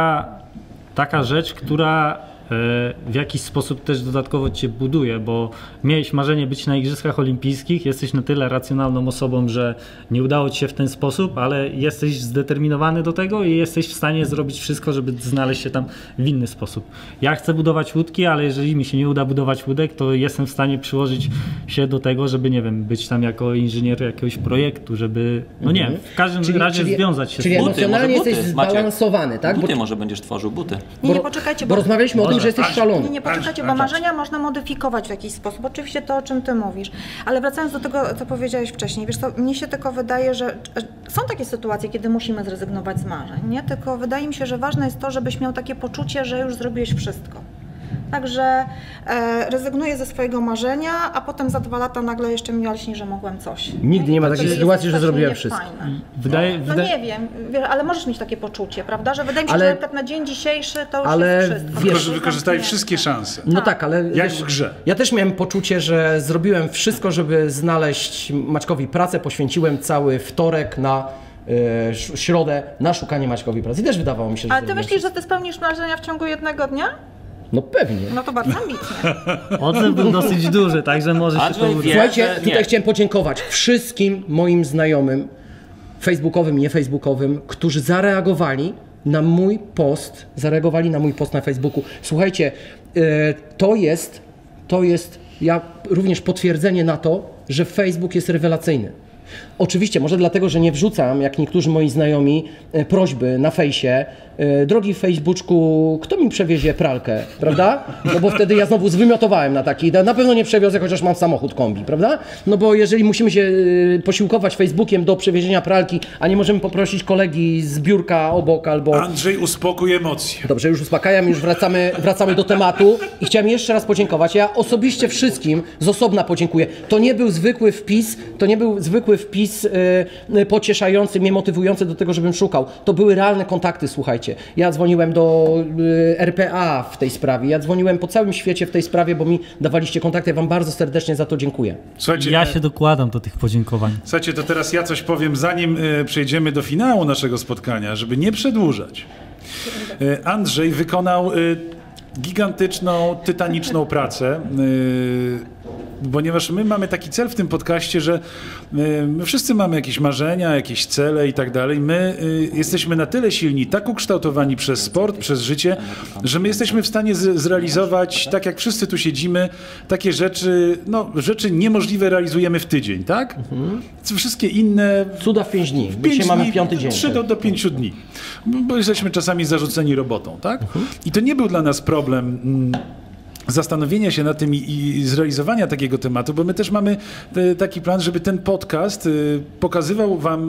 taka rzecz, która w jakiś sposób też dodatkowo cię buduje, bo miałeś marzenie być na Igrzyskach Olimpijskich, jesteś na tyle racjonalną osobą, że nie udało ci się w ten sposób, ale jesteś zdeterminowany do tego i jesteś w stanie zrobić wszystko, żeby znaleźć się tam w inny sposób. Ja chcę budować łódki, ale jeżeli mi się nie uda budować łódek, to jestem w stanie przyłożyć się do tego, żeby, nie wiem, być tam jako inżynier jakiegoś projektu, żeby, no nie wiem, w każdym razie związać się Czyli z tym. emocjonalnie buty, jesteś Maciek. zbalansowany, tak? Buty może będziesz tworzył, buty. Nie, poczekajcie, Bo rozmawialiśmy o tym, że jesteś szalony. Nie, poczekajcie, bo marzenia można modyfikować w jakiś sposób. Oczywiście to, o czym ty mówisz. Ale wracając do tego, co powiedziałeś wcześniej, wiesz co, mnie się tylko wydaje, że są takie sytuacje, kiedy musimy zrezygnować z marzeń, nie? Tylko wydaje mi się, że ważne jest to, żebyś miał takie poczucie, że już zrobiłeś wszystko. Także rezygnuję ze swojego marzenia, a potem za 2 lata nagle jeszcze mi jaśni, że mogłem coś. Nigdy nie ma I takiej wtedy sytuacji, jest że zrobiłem strasznie wszystko. niefajne. No nie wiem, wiesz, ale możesz mieć takie poczucie, prawda? Że wydaje mi się, że tak na dzień dzisiejszy to już ale jest wszystko. wiesz, Wykorzystali wszystkie szanse. No tak, ale Jak wiesz, w grze. ja też miałem poczucie, że zrobiłem wszystko, żeby znaleźć Maćkowi pracę, poświęciłem cały wtorek na środę na szukanie Maćkowi pracy. I też wydawało mi się, że Ale ty zrobiłem myślisz, że ty spełnisz marzenia w ciągu jednego dnia? No pewnie. No to bardzo ambitnie. Odzew był dosyć duży, także może się to Andrzej uda. wie, Słuchajcie, że nie. tutaj chciałem podziękować wszystkim moim znajomym, facebookowym, niefacebookowym, którzy zareagowali na mój post na Facebooku. Słuchajcie, to jest również potwierdzenie na to, że Facebook jest rewelacyjny. Oczywiście, może dlatego, że nie wrzucam, jak niektórzy moi znajomi, prośby na fejsie, drogi Facebooku, kto mi przewiezie pralkę, prawda? No bo wtedy ja znowu zwymiotowałem na taki, na pewno nie przewiozę, chociaż mam samochód kombi, prawda? No bo jeżeli musimy się posiłkować Facebookiem do przewiezienia pralki, a nie możemy poprosić kolegi z biurka obok albo... Andrzej, uspokój emocje. Dobrze, już uspokajam, już wracamy do tematu i chciałem jeszcze raz podziękować. Ja osobiście wszystkim z osobna podziękuję. To nie był zwykły wpis pocieszający mnie, motywujący do tego, żebym szukał. To były realne kontakty, słuchajcie. Ja dzwoniłem do RPA w tej sprawie, ja dzwoniłem po całym świecie w tej sprawie, bo mi dawaliście kontakty. Ja wam bardzo serdecznie za to dziękuję. Słuchajcie, Ja się dokładam do tych podziękowań. Słuchajcie, to teraz ja coś powiem, zanim przejdziemy do finału naszego spotkania, żeby nie przedłużać. Andrzej wykonał gigantyczną, tytaniczną pracę, ponieważ my mamy taki cel w tym podcaście, że my wszyscy mamy jakieś marzenia, jakieś cele i tak dalej. My jesteśmy na tyle silni, tak ukształtowani przez sport, przez życie, że my jesteśmy w stanie zrealizować, tak jak wszyscy tu siedzimy, takie rzeczy, no rzeczy niemożliwe realizujemy w tydzień, tak? Wszystkie inne... Cuda w 5 dni. Dzisiaj mamy 5. dzień. 3 do 5 dni. Bo jesteśmy czasami zarzuceni robotą, tak? I to nie był dla nas problem zastanowienia się nad tym i zrealizowania takiego tematu, bo my też mamy taki plan, żeby ten podcast pokazywał wam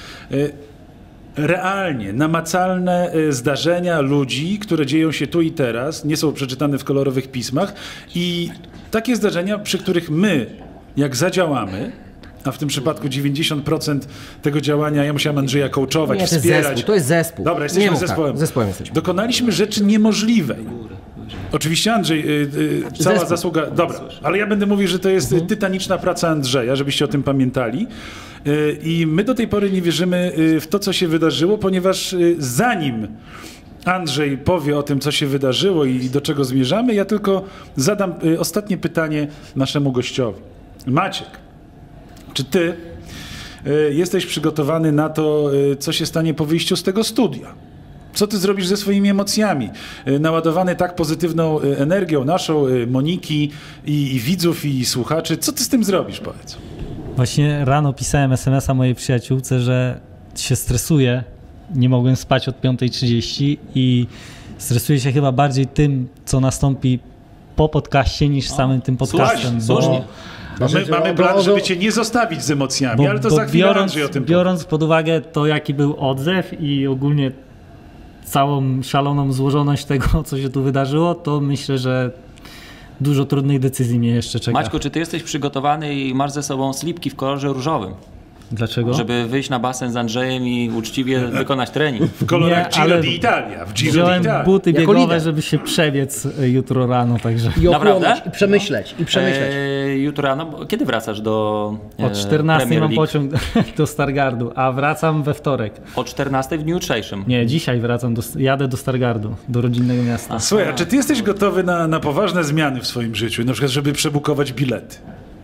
realnie, namacalne zdarzenia ludzi, które dzieją się tu i teraz, nie są przeczytane w kolorowych pismach i takie zdarzenia, przy których my, jak zadziałamy, a w tym przypadku 90% tego działania, ja musiałem Andrzeja coachować, Nie, wspierać. to jest zespół. Dobra, jesteśmy Nie zespołem. Tak, zespołem jesteśmy. Dokonaliśmy rzeczy niemożliwej. Oczywiście Andrzej, cała Zespół. zasługa... Dobra, ale ja będę mówił, że to jest tytaniczna praca Andrzeja, żebyście o tym pamiętali. I my do tej pory nie wierzymy w to, co się wydarzyło, ponieważ zanim Andrzej powie o tym, co się wydarzyło i do czego zmierzamy, ja tylko zadam ostatnie pytanie naszemu gościowi. Maciek, czy ty jesteś przygotowany na to, co się stanie po wyjściu z tego studia? Co ty zrobisz ze swoimi emocjami? Naładowany tak pozytywną energią naszą, Moniki i widzów i słuchaczy. Co ty z tym zrobisz, powiedz? Właśnie rano pisałem SMS-a mojej przyjaciółce, że się stresuję. Nie mogłem spać od 5:30 i stresuję się chyba bardziej tym, co nastąpi po podcaście, niż samym tym podcastem. Słusznie. Mamy plan, żeby cię nie zostawić z emocjami, ale to za chwilę Andrzej o tym powie. Biorąc pod uwagę to, jaki był odzew i ogólnie całą szaloną złożoność tego, co się tu wydarzyło, to myślę, że dużo trudnych decyzji mnie jeszcze czeka. Maćku, czy ty jesteś przygotowany i masz ze sobą slipki w kolorze różowym? Dlaczego? Żeby wyjść na basen z Andrzejem i uczciwie wykonać trening. W kolorach Nie, Giro ale d'Italia. W Giro Wziąłem d'Italia. buty Jako biegowe, lider. żeby się przebiec jutro rano, także I ochłonąć, Naprawdę? i przemyśleć, i przemyśleć. Jutro rano, kiedy wracasz do o 14 Premier mam League? pociąg do Stargardu, a wracam we wtorek. O 14 w dniu jutrzejszym. Nie, dzisiaj wracam, jadę do Stargardu, do rodzinnego miasta. Słuchaj, a czy ty jesteś gotowy na poważne zmiany w swoim życiu? Na przykład, żeby przebukować bilety?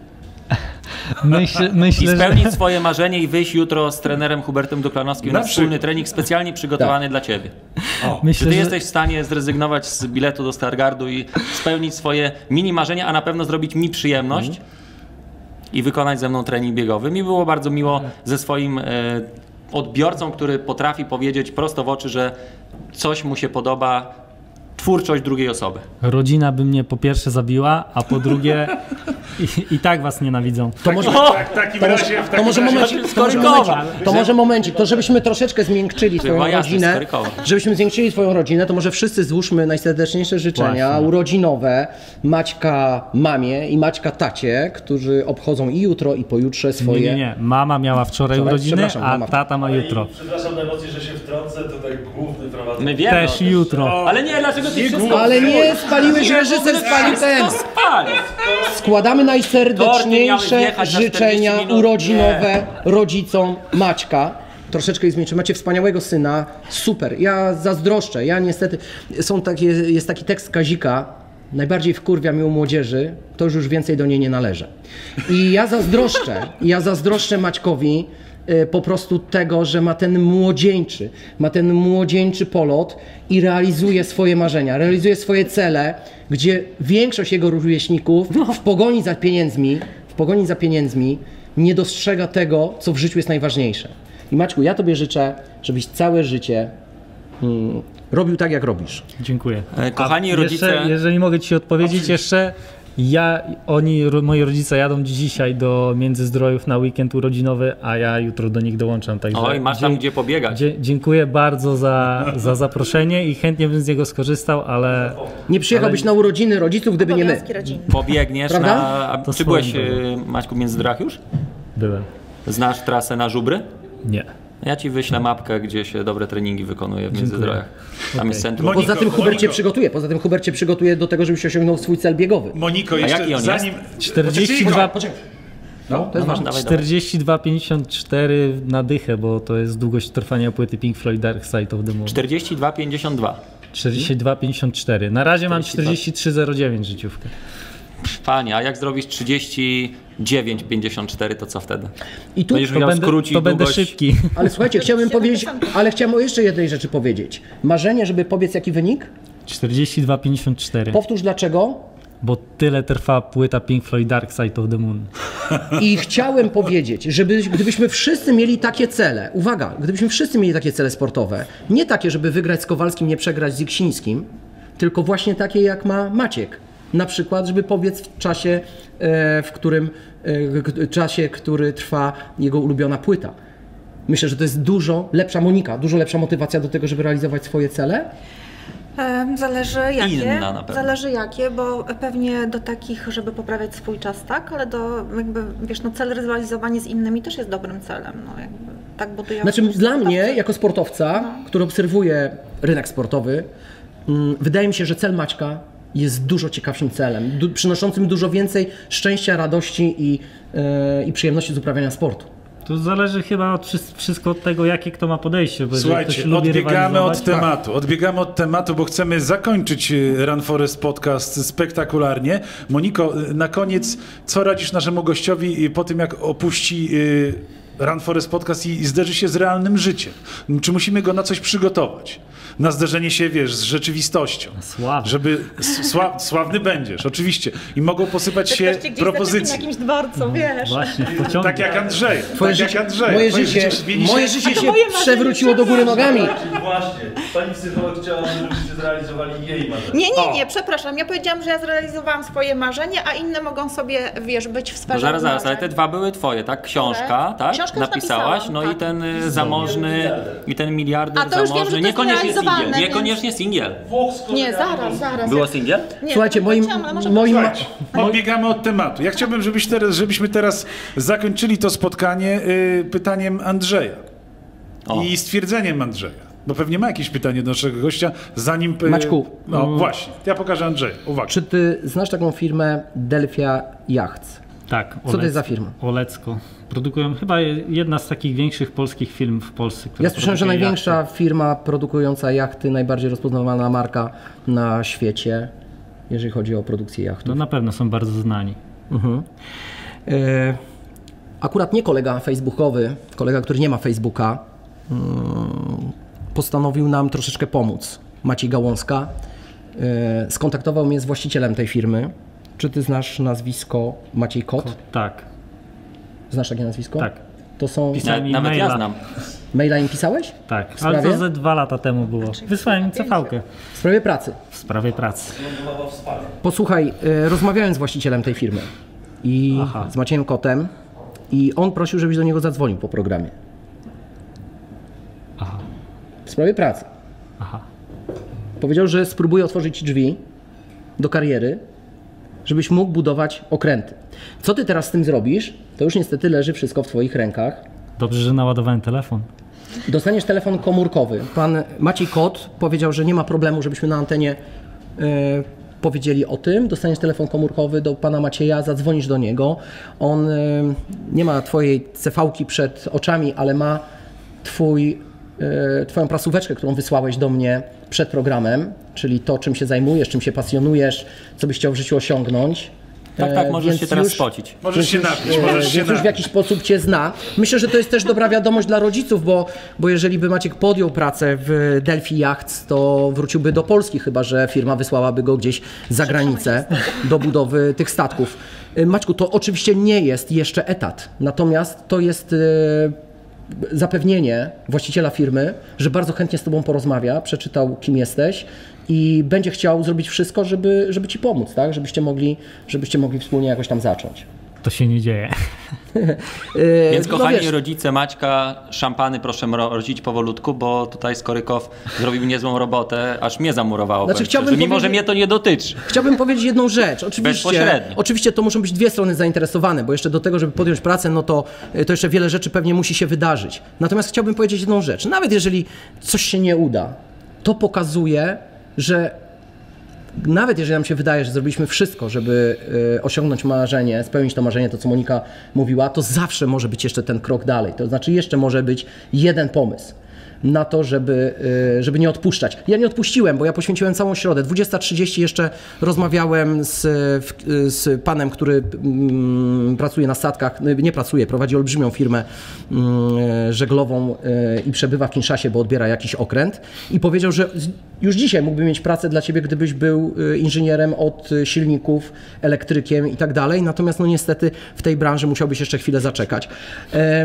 I Myślę, spełnić że swoje marzenie i wyjść jutro z trenerem Hubertem Duklanowskim na Na wspólny przykład. trening specjalnie przygotowany dla ciebie. Czy myślę, ty że jesteś w stanie zrezygnować z biletu do Stargardu i spełnić swoje mini marzenia, a na pewno zrobić mi przyjemność i wykonać ze mną trening biegowy? Mi było bardzo miło ze swoim odbiorcą, który potrafi powiedzieć prosto w oczy, że coś mu się podoba, twórczość drugiej osoby. rodzina by mnie po pierwsze zabiła, a po drugie i tak was nienawidzą. To może, Tak, w takim razie... to może momencik, to żebyśmy troszeczkę zmiękczyli twoją Była jasność rodzinę, skorykowa. żebyśmy zmiękczyli twoją rodzinę, to może wszyscy złóżmy najserdeczniejsze życzenia Właśnie. urodzinowe Maćka mamie i Maćka tacie, którzy obchodzą i jutro, i pojutrze swoje... Nie. Mama miała wczoraj urodziny, przepraszam, a mama. tata ma jutro. Przepraszam najmocniej, że się wtrącę, tutaj główny prowadzący. My wiemy. Też jutro. Ale nie, dlaczego ty wszystko... Ale nie spaliłeś, reżyser spalił ten! spalić. Składamy najserdeczniejsze Torty miały wjechać na 40 życzenia minut. urodzinowe rodzicom Maćka. Troszeczkę ich zmienię. Macie wspaniałego syna. Super. Ja zazdroszczę. Ja niestety... Jest taki tekst Kazika. Najbardziej wkurwia mnie u młodzieży. To już więcej do niej nie należy. I ja zazdroszczę Maćkowi po prostu tego, że ma ten młodzieńczy polot i realizuje swoje marzenia, realizuje swoje cele, gdzie większość jego rówieśników w pogoni za pieniędzmi nie dostrzega tego, co w życiu jest najważniejsze. I Maćku, ja tobie życzę, żebyś całe życie robił tak, jak robisz. Dziękuję. Kochani A rodzice... jeszcze, jeżeli mogę ci odpowiedzieć jeszcze, moi rodzice jadą dzisiaj do Międzyzdrojów na weekend urodzinowy, a ja jutro do nich dołączam. Także Oj, masz tam gdzie pobiegać. Dziękuję bardzo za zaproszenie i chętnie bym z niego skorzystał, ale Nie przyjechałbyś na urodziny rodziców, gdyby nie my. Obowiązki rodzinne. Pobiegniesz Prawda? na... A To czy byłeś, swoim Maćku, w Międzyzdrojach już? byłem. Znasz trasę na Żubry? Nie. Ja ci wyślę mapkę, gdzie się dobre treningi wykonuje w Międzyzdrojach. Tam jest centrum. Moniko, Poza tym Hubert cię przygotuje do tego, żebyś osiągnął swój cel biegowy. Moniko, jaki jeszcze on zanim... 42, No, to jest ważne. Dawaj, 42,54 na dychę, bo to jest długość trwania płyty Pink Floyd Dark Side of the Moon. 42,52. 42,54. Na razie mam 43,09 życiówkę. Panie, a jak zrobisz 39,54, to co wtedy? I tu, Będziesz musiał skrócić To będę długość... szybki. ale słuchajcie, chciałem o jeszcze jednej rzeczy powiedzieć. Marzenie, żeby powiedz jaki wynik? 42,54. Powtórz dlaczego. Bo tyle trwa płyta Pink Floyd Dark Side of the Moon. I chciałem powiedzieć, gdybyśmy wszyscy mieli takie cele, uwaga, gdybyśmy wszyscy mieli takie cele sportowe, nie takie, żeby wygrać z Kowalskim, nie przegrać z Iksińskim, tylko właśnie takie jak ma Maciek. na przykład, żeby pobiec w czasie, który trwa jego ulubiona płyta. Myślę, że to jest dużo lepsza motywacja do tego, żeby realizować swoje cele. Zależy jakie. Inna na pewno. Zależy jakie, bo pewnie do takich, żeby poprawiać swój czas, tak, ale do jakby, wiesz, no cel rywalizowanie z innymi też jest dobrym celem, no jakby tak budują. Znaczy dla mnie, jako sportowca, który obserwuje rynek sportowy, wydaje mi się, że cel Maćka jest dużo ciekawszym celem, przynoszącym dużo więcej szczęścia, radości i przyjemności z uprawiania sportu. To zależy chyba wszystko od tego, jakie kto ma podejście. Bo Słuchajcie, ktoś lubi odbiegamy od tematu, bo chcemy zakończyć Run Forest Podcast spektakularnie. Moniko, na koniec, co radzisz naszemu gościowi po tym, jak opuści Run Forest Podcast i zderzy się z realnym życiem? Czy musimy go na coś przygotować? Na zderzenie się, wiesz, z rzeczywistością. Sławny. Żeby sławny będziesz, oczywiście. I mogą posypać się propozycje. Jakimś dworcu, wiesz. Właśnie, w pociągu. Tak jak Andrzej. Moje życie się przewróciło do góry nogami. Właśnie, pani psycholog chciała, żebyście zrealizowali jej marzenie. Nie, przepraszam. Ja powiedziałam, że ja zrealizowałam swoje marzenie, a inne mogą sobie, wiesz, być w sferze Zaraz, marzeń. ale te dwa były twoje, tak? Książka, tak? Książkę już Napisałaś, napisałam, no tak. i ten zamożny, i ten miliarder A to już wiem, zamożny, że to jest niekoniecznie realizowane, singiel, więc- niekoniecznie singiel. Nie, zaraz. Było singiel? Nie, Słuchajcie, to moim powiedziałam, ale może Słuchajcie, odbiegamy od tematu. Ja chciałbym, żebyśmy teraz zakończyli to spotkanie pytaniem Andrzeja i stwierdzeniem Andrzeja. Bo pewnie ma jakieś pytanie do naszego gościa, zanim... Maćku. No właśnie, ja pokażę Andrzeja. Uwaga. Czy ty znasz taką firmę Delphia Yachts? Tak. Co to jest za firma? Olecko. Produkują chyba jedna z takich większych polskich firm w Polsce. która Ja słyszałem, że produkuje największa jachty. firma produkująca jachty, najbardziej rozpoznawana marka na świecie, jeżeli chodzi o produkcję jachtów. No na pewno są bardzo znani. Akurat nie kolega facebookowy, kolega, który nie ma Facebooka, postanowił nam troszeczkę pomóc. Maciej Gałązka skontaktował mnie z właścicielem tej firmy. Czy ty znasz nazwisko Maciej Kot? Tak, Znasz takie nazwisko? tak. To są... Pisałem mi Nawet ja maila. znam. Maila im pisałeś? Tak, W ale sprawie? to ze 2 lata temu było. Wysłałem im CV-kę W sprawie pracy. w sprawie pracy. Posłuchaj, rozmawiałem z właścicielem tej firmy i z Maciejem Kotem i on prosił, żebyś do niego zadzwonił po programie. Aha. W sprawie pracy. Aha. Powiedział, że spróbuje otworzyć ci drzwi do kariery, żebyś mógł budować okręty. Co ty teraz z tym zrobisz, to już niestety leży wszystko w twoich rękach. Dobrze, że naładowałem telefon. Dostaniesz telefon komórkowy. Pan Maciej Kot powiedział, że nie ma problemu, żebyśmy na antenie powiedzieli o tym. Dostaniesz telefon komórkowy do pana Macieja, zadzwonisz do niego. On nie ma twojej CV-ki przed oczami, ale ma twoją prasóweczkę, którą wysłałeś do mnie przed programem, czyli to, czym się zajmujesz, czym się pasjonujesz, co byś chciał w życiu osiągnąć. Tak, możesz Więc się teraz już- spocić. Możesz się napić, Więc już w jakiś sposób cię zna. Myślę, że to jest też dobra wiadomość dla rodziców, bo jeżeli by Maciek podjął pracę w Delphi Yachts, to wróciłby do Polski, chyba że firma wysłałaby go gdzieś za granicę do budowy tych statków. Maćku, to oczywiście nie jest jeszcze etat, natomiast to jest zapewnienie właściciela firmy, że bardzo chętnie z tobą porozmawia, przeczytał, kim jesteś i będzie chciał zrobić wszystko, żeby ci pomóc, tak? Żebyście mogli wspólnie jakoś tam zacząć. To się nie dzieje. Więc no kochani wiesz, rodzice Maćka, szampany proszę mrozić powolutku, bo tutaj Skorykow zrobił niezłą robotę, aż mnie zamurowało. Znaczy, powiem chciałbym szczerze, mimo, że powiedzieć- mnie to nie dotyczy. Chciałbym powiedzieć jedną rzecz. Bezpośrednio. Oczywiście to muszą być dwie strony zainteresowane, bo jeszcze do tego, żeby podjąć pracę, no to jeszcze wiele rzeczy pewnie musi się wydarzyć. Natomiast chciałbym powiedzieć jedną rzecz. Nawet jeżeli coś się nie uda, to pokazuje, że nawet jeżeli nam się wydaje, że zrobiliśmy wszystko, żeby osiągnąć marzenie, spełnić to marzenie, to co Monika mówiła, to zawsze może być jeszcze ten krok dalej. To znaczy jeszcze może być jeden pomysł na to, żeby nie odpuszczać. Ja nie odpuściłem, bo ja poświęciłem całą środę. 20:30 jeszcze rozmawiałem z panem, który pracuje na statkach, nie pracuje, prowadzi olbrzymią firmę żeglową i przebywa w Kinszasie, bo odbiera jakiś okręt i powiedział, że już dzisiaj mógłby mieć pracę dla ciebie, gdybyś był inżynierem od silników, elektrykiem i tak dalej, natomiast no niestety w tej branży musiałbyś jeszcze chwilę zaczekać.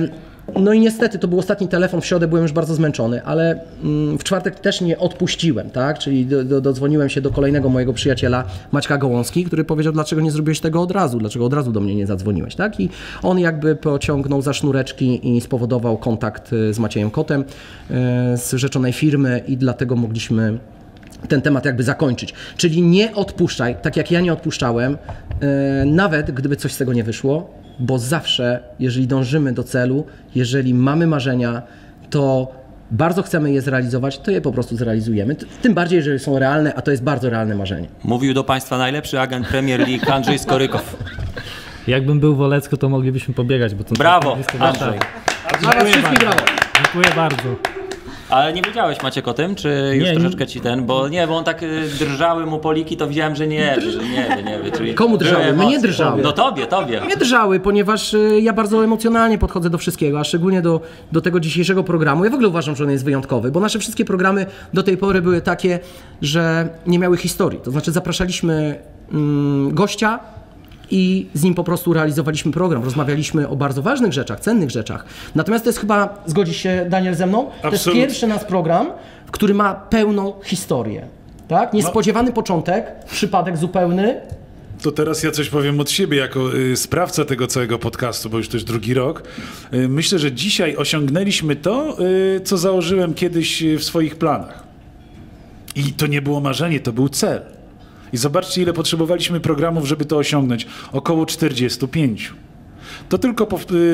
No i niestety to był ostatni telefon, w środę byłem już bardzo zmęczony, ale w czwartek też nie odpuściłem, tak? Czyli dodzwoniłem się do kolejnego mojego przyjaciela, Maćka Gołąski, który powiedział, dlaczego nie zrobiłeś tego od razu, dlaczego od razu do mnie nie zadzwoniłeś, tak? I on jakby pociągnął za sznureczki i spowodował kontakt z Maciejem Kotem z rzeczonej firmy i dlatego mogliśmy ten temat jakby zakończyć. Czyli nie odpuszczaj, tak jak ja nie odpuszczałem, nawet gdyby coś z tego nie wyszło, bo zawsze, jeżeli dążymy do celu, jeżeli mamy marzenia, to bardzo chcemy je zrealizować, to je po prostu zrealizujemy. Tym bardziej, jeżeli są realne, a to jest bardzo realne marzenie. Mówił do Państwa najlepszy agent Premier League Andrzej Skorykow. Jakbym był w Olecku, to moglibyśmy pobiegać, bo to Brawo, Andrzej. Dla was wszystkich brawo. Dziękuję bardzo. Ale nie wiedziałeś, Maciek, o tym, czy już troszeczkę ci bo on tak drżały mu poliki, to widziałem, że nie wie. Czyli Komu drżały? Mnie drżały. No tobie. Mnie drżały, ponieważ ja bardzo emocjonalnie podchodzę do wszystkiego, a szczególnie do tego dzisiejszego programu. Ja w ogóle uważam, że on jest wyjątkowy, bo nasze wszystkie programy do tej pory były takie, że nie miały historii. To znaczy zapraszaliśmy gościa i z nim po prostu realizowaliśmy program. Rozmawialiśmy o bardzo ważnych rzeczach, cennych rzeczach. Natomiast to jest chyba, zgodzisz się, Daniel, ze mną? To jest pierwszy nasz program, który ma pełną historię. Tak? Niespodziewany początek, przypadek zupełny. To teraz ja coś powiem od siebie, jako sprawca tego całego podcastu, bo już to jest drugi rok. Myślę, że dzisiaj osiągnęliśmy to, co założyłem kiedyś w swoich planach. I to nie było marzenie, to był cel. I zobaczcie, ile potrzebowaliśmy programów, żeby to osiągnąć. Około 45. To tylko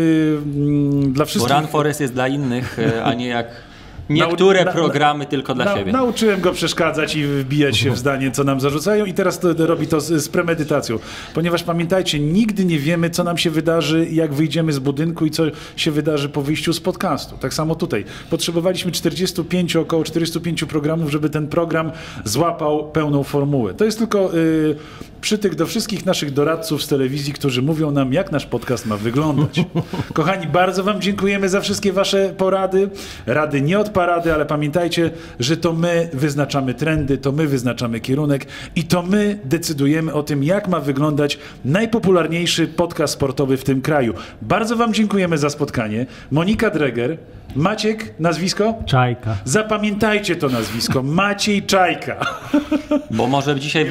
dla wszystkich... Bo Run Forest jest dla innych, a nie jak niektóre programy tylko dla siebie. Nauczyłem go przeszkadzać i wbijać się w zdanie, co nam zarzucają, i teraz robi to z premedytacją. Ponieważ pamiętajcie, nigdy nie wiemy, co nam się wydarzy, jak wyjdziemy z budynku i co się wydarzy po wyjściu z podcastu. Tak samo tutaj. Potrzebowaliśmy około 45 programów, żeby ten program złapał pełną formułę. To jest tylko przytyk do wszystkich naszych doradców z telewizji, którzy mówią nam, jak nasz podcast ma wyglądać. Kochani, bardzo wam dziękujemy za wszystkie wasze porady. Rady nie od parady, ale pamiętajcie, że to my wyznaczamy trendy, to my wyznaczamy kierunek i to my decydujemy o tym, jak ma wyglądać najpopularniejszy podcast sportowy w tym kraju. Bardzo wam dziękujemy za spotkanie. Monika Dreger, Maciek, nazwisko? Czajka. Zapamiętajcie to nazwisko. Maciej Czajka. Bo może dzisiaj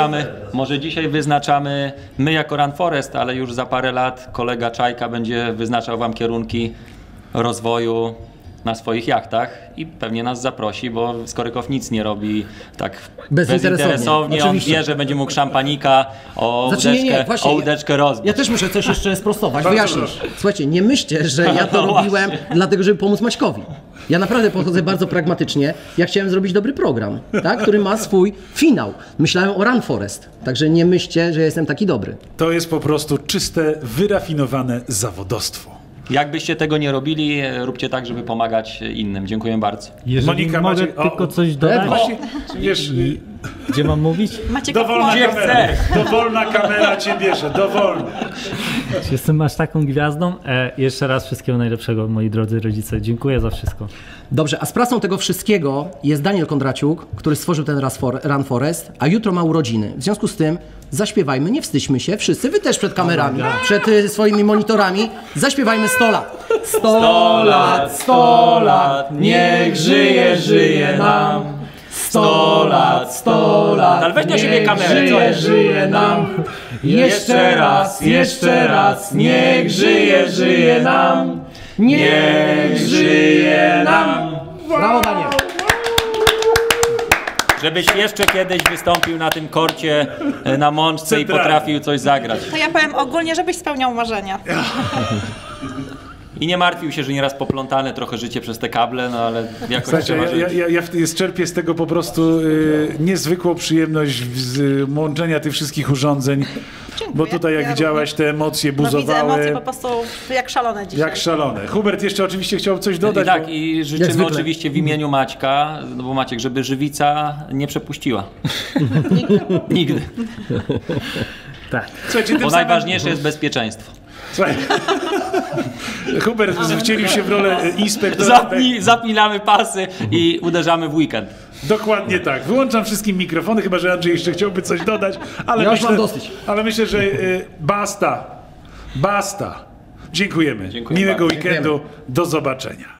wyznaczamy my jako Run Forest, ale już za parę lat kolega Czajka będzie wyznaczał wam kierunki rozwoju na swoich jachtach i pewnie nas zaprosi, bo Skorykow nic nie robi tak bezinteresownie. On wie, że będzie mógł szampanika o łódeczkę rozbić. Ja też muszę coś jeszcze sprostować, wyjaśnić. Słuchajcie, nie myślcie, że ja to robiłem dlatego, żeby pomóc Maćkowi. Ja naprawdę podchodzę bardzo pragmatycznie. Ja chciałem zrobić dobry program, tak, który ma swój finał. Myślałem o Run Forest, także nie myślcie, że jestem taki dobry. To jest po prostu czyste, wyrafinowane zawodowstwo. Jakbyście tego nie robili, róbcie tak, żeby pomagać innym. Dziękuję bardzo. Jeżeli Monika, mogę Maciek, tylko coś dodać, wiesz, gdzie mam mówić? dowolna kamera cię bierze, dowolna. Jestem aż taką gwiazdą. Jeszcze raz wszystkiego najlepszego, moi drodzy rodzice. Dziękuję za wszystko. Dobrze, a sprawcą tego wszystkiego jest Daniel Kondraciuk, który stworzył ten Run Forest, a jutro ma urodziny. W związku z tym zaśpiewajmy, nie wstydźmy się, wszyscy, wy też przed kamerami, przed swoimi monitorami, zaśpiewajmy 100 lat. 100 lat, 100 lat, niech żyje nam. 100 lat, 100 lat, ale weź na siebie kamerę, żyje nam. Jeszcze raz, niech żyje nam. Niech żyje nam. Brawo, Daniel. Żebyś jeszcze kiedyś wystąpił na tym korcie na Mączce i potrafił coś zagrać. To ja powiem ogólnie, żebyś spełniał marzenia. I nie martwił się, że nieraz poplątane trochę życie przez te kable, no ale jakoś trzeba żyć. Ja czerpię z tego po prostu niezwykłą przyjemność z łączenia tych wszystkich urządzeń. Dziękuję. Bo tutaj jak widziałaś, te emocje buzowały. Widzę emocje po prostu jak szalone dzisiaj. Jak szalone. Hubert jeszcze oczywiście chciał coś dodać. Tak, i życzymy oczywiście w imieniu Maćka, no bo Maciek, żeby żywica nie przepuściła. Nigdy. Tak. Słuchajcie, bo najważniejsze jest bezpieczeństwo. Słuchaj, Hubert wcielił się w rolę inspektora. Zapinamy pasy i uderzamy w weekend. Dokładnie tak. Wyłączam wszystkim mikrofony, chyba że Andrzej jeszcze chciałby coś dodać, ale ja już mam dosyć. Ale myślę, że basta. Dziękujemy. Dziękuję Miłego bardzo. weekendu. Do zobaczenia.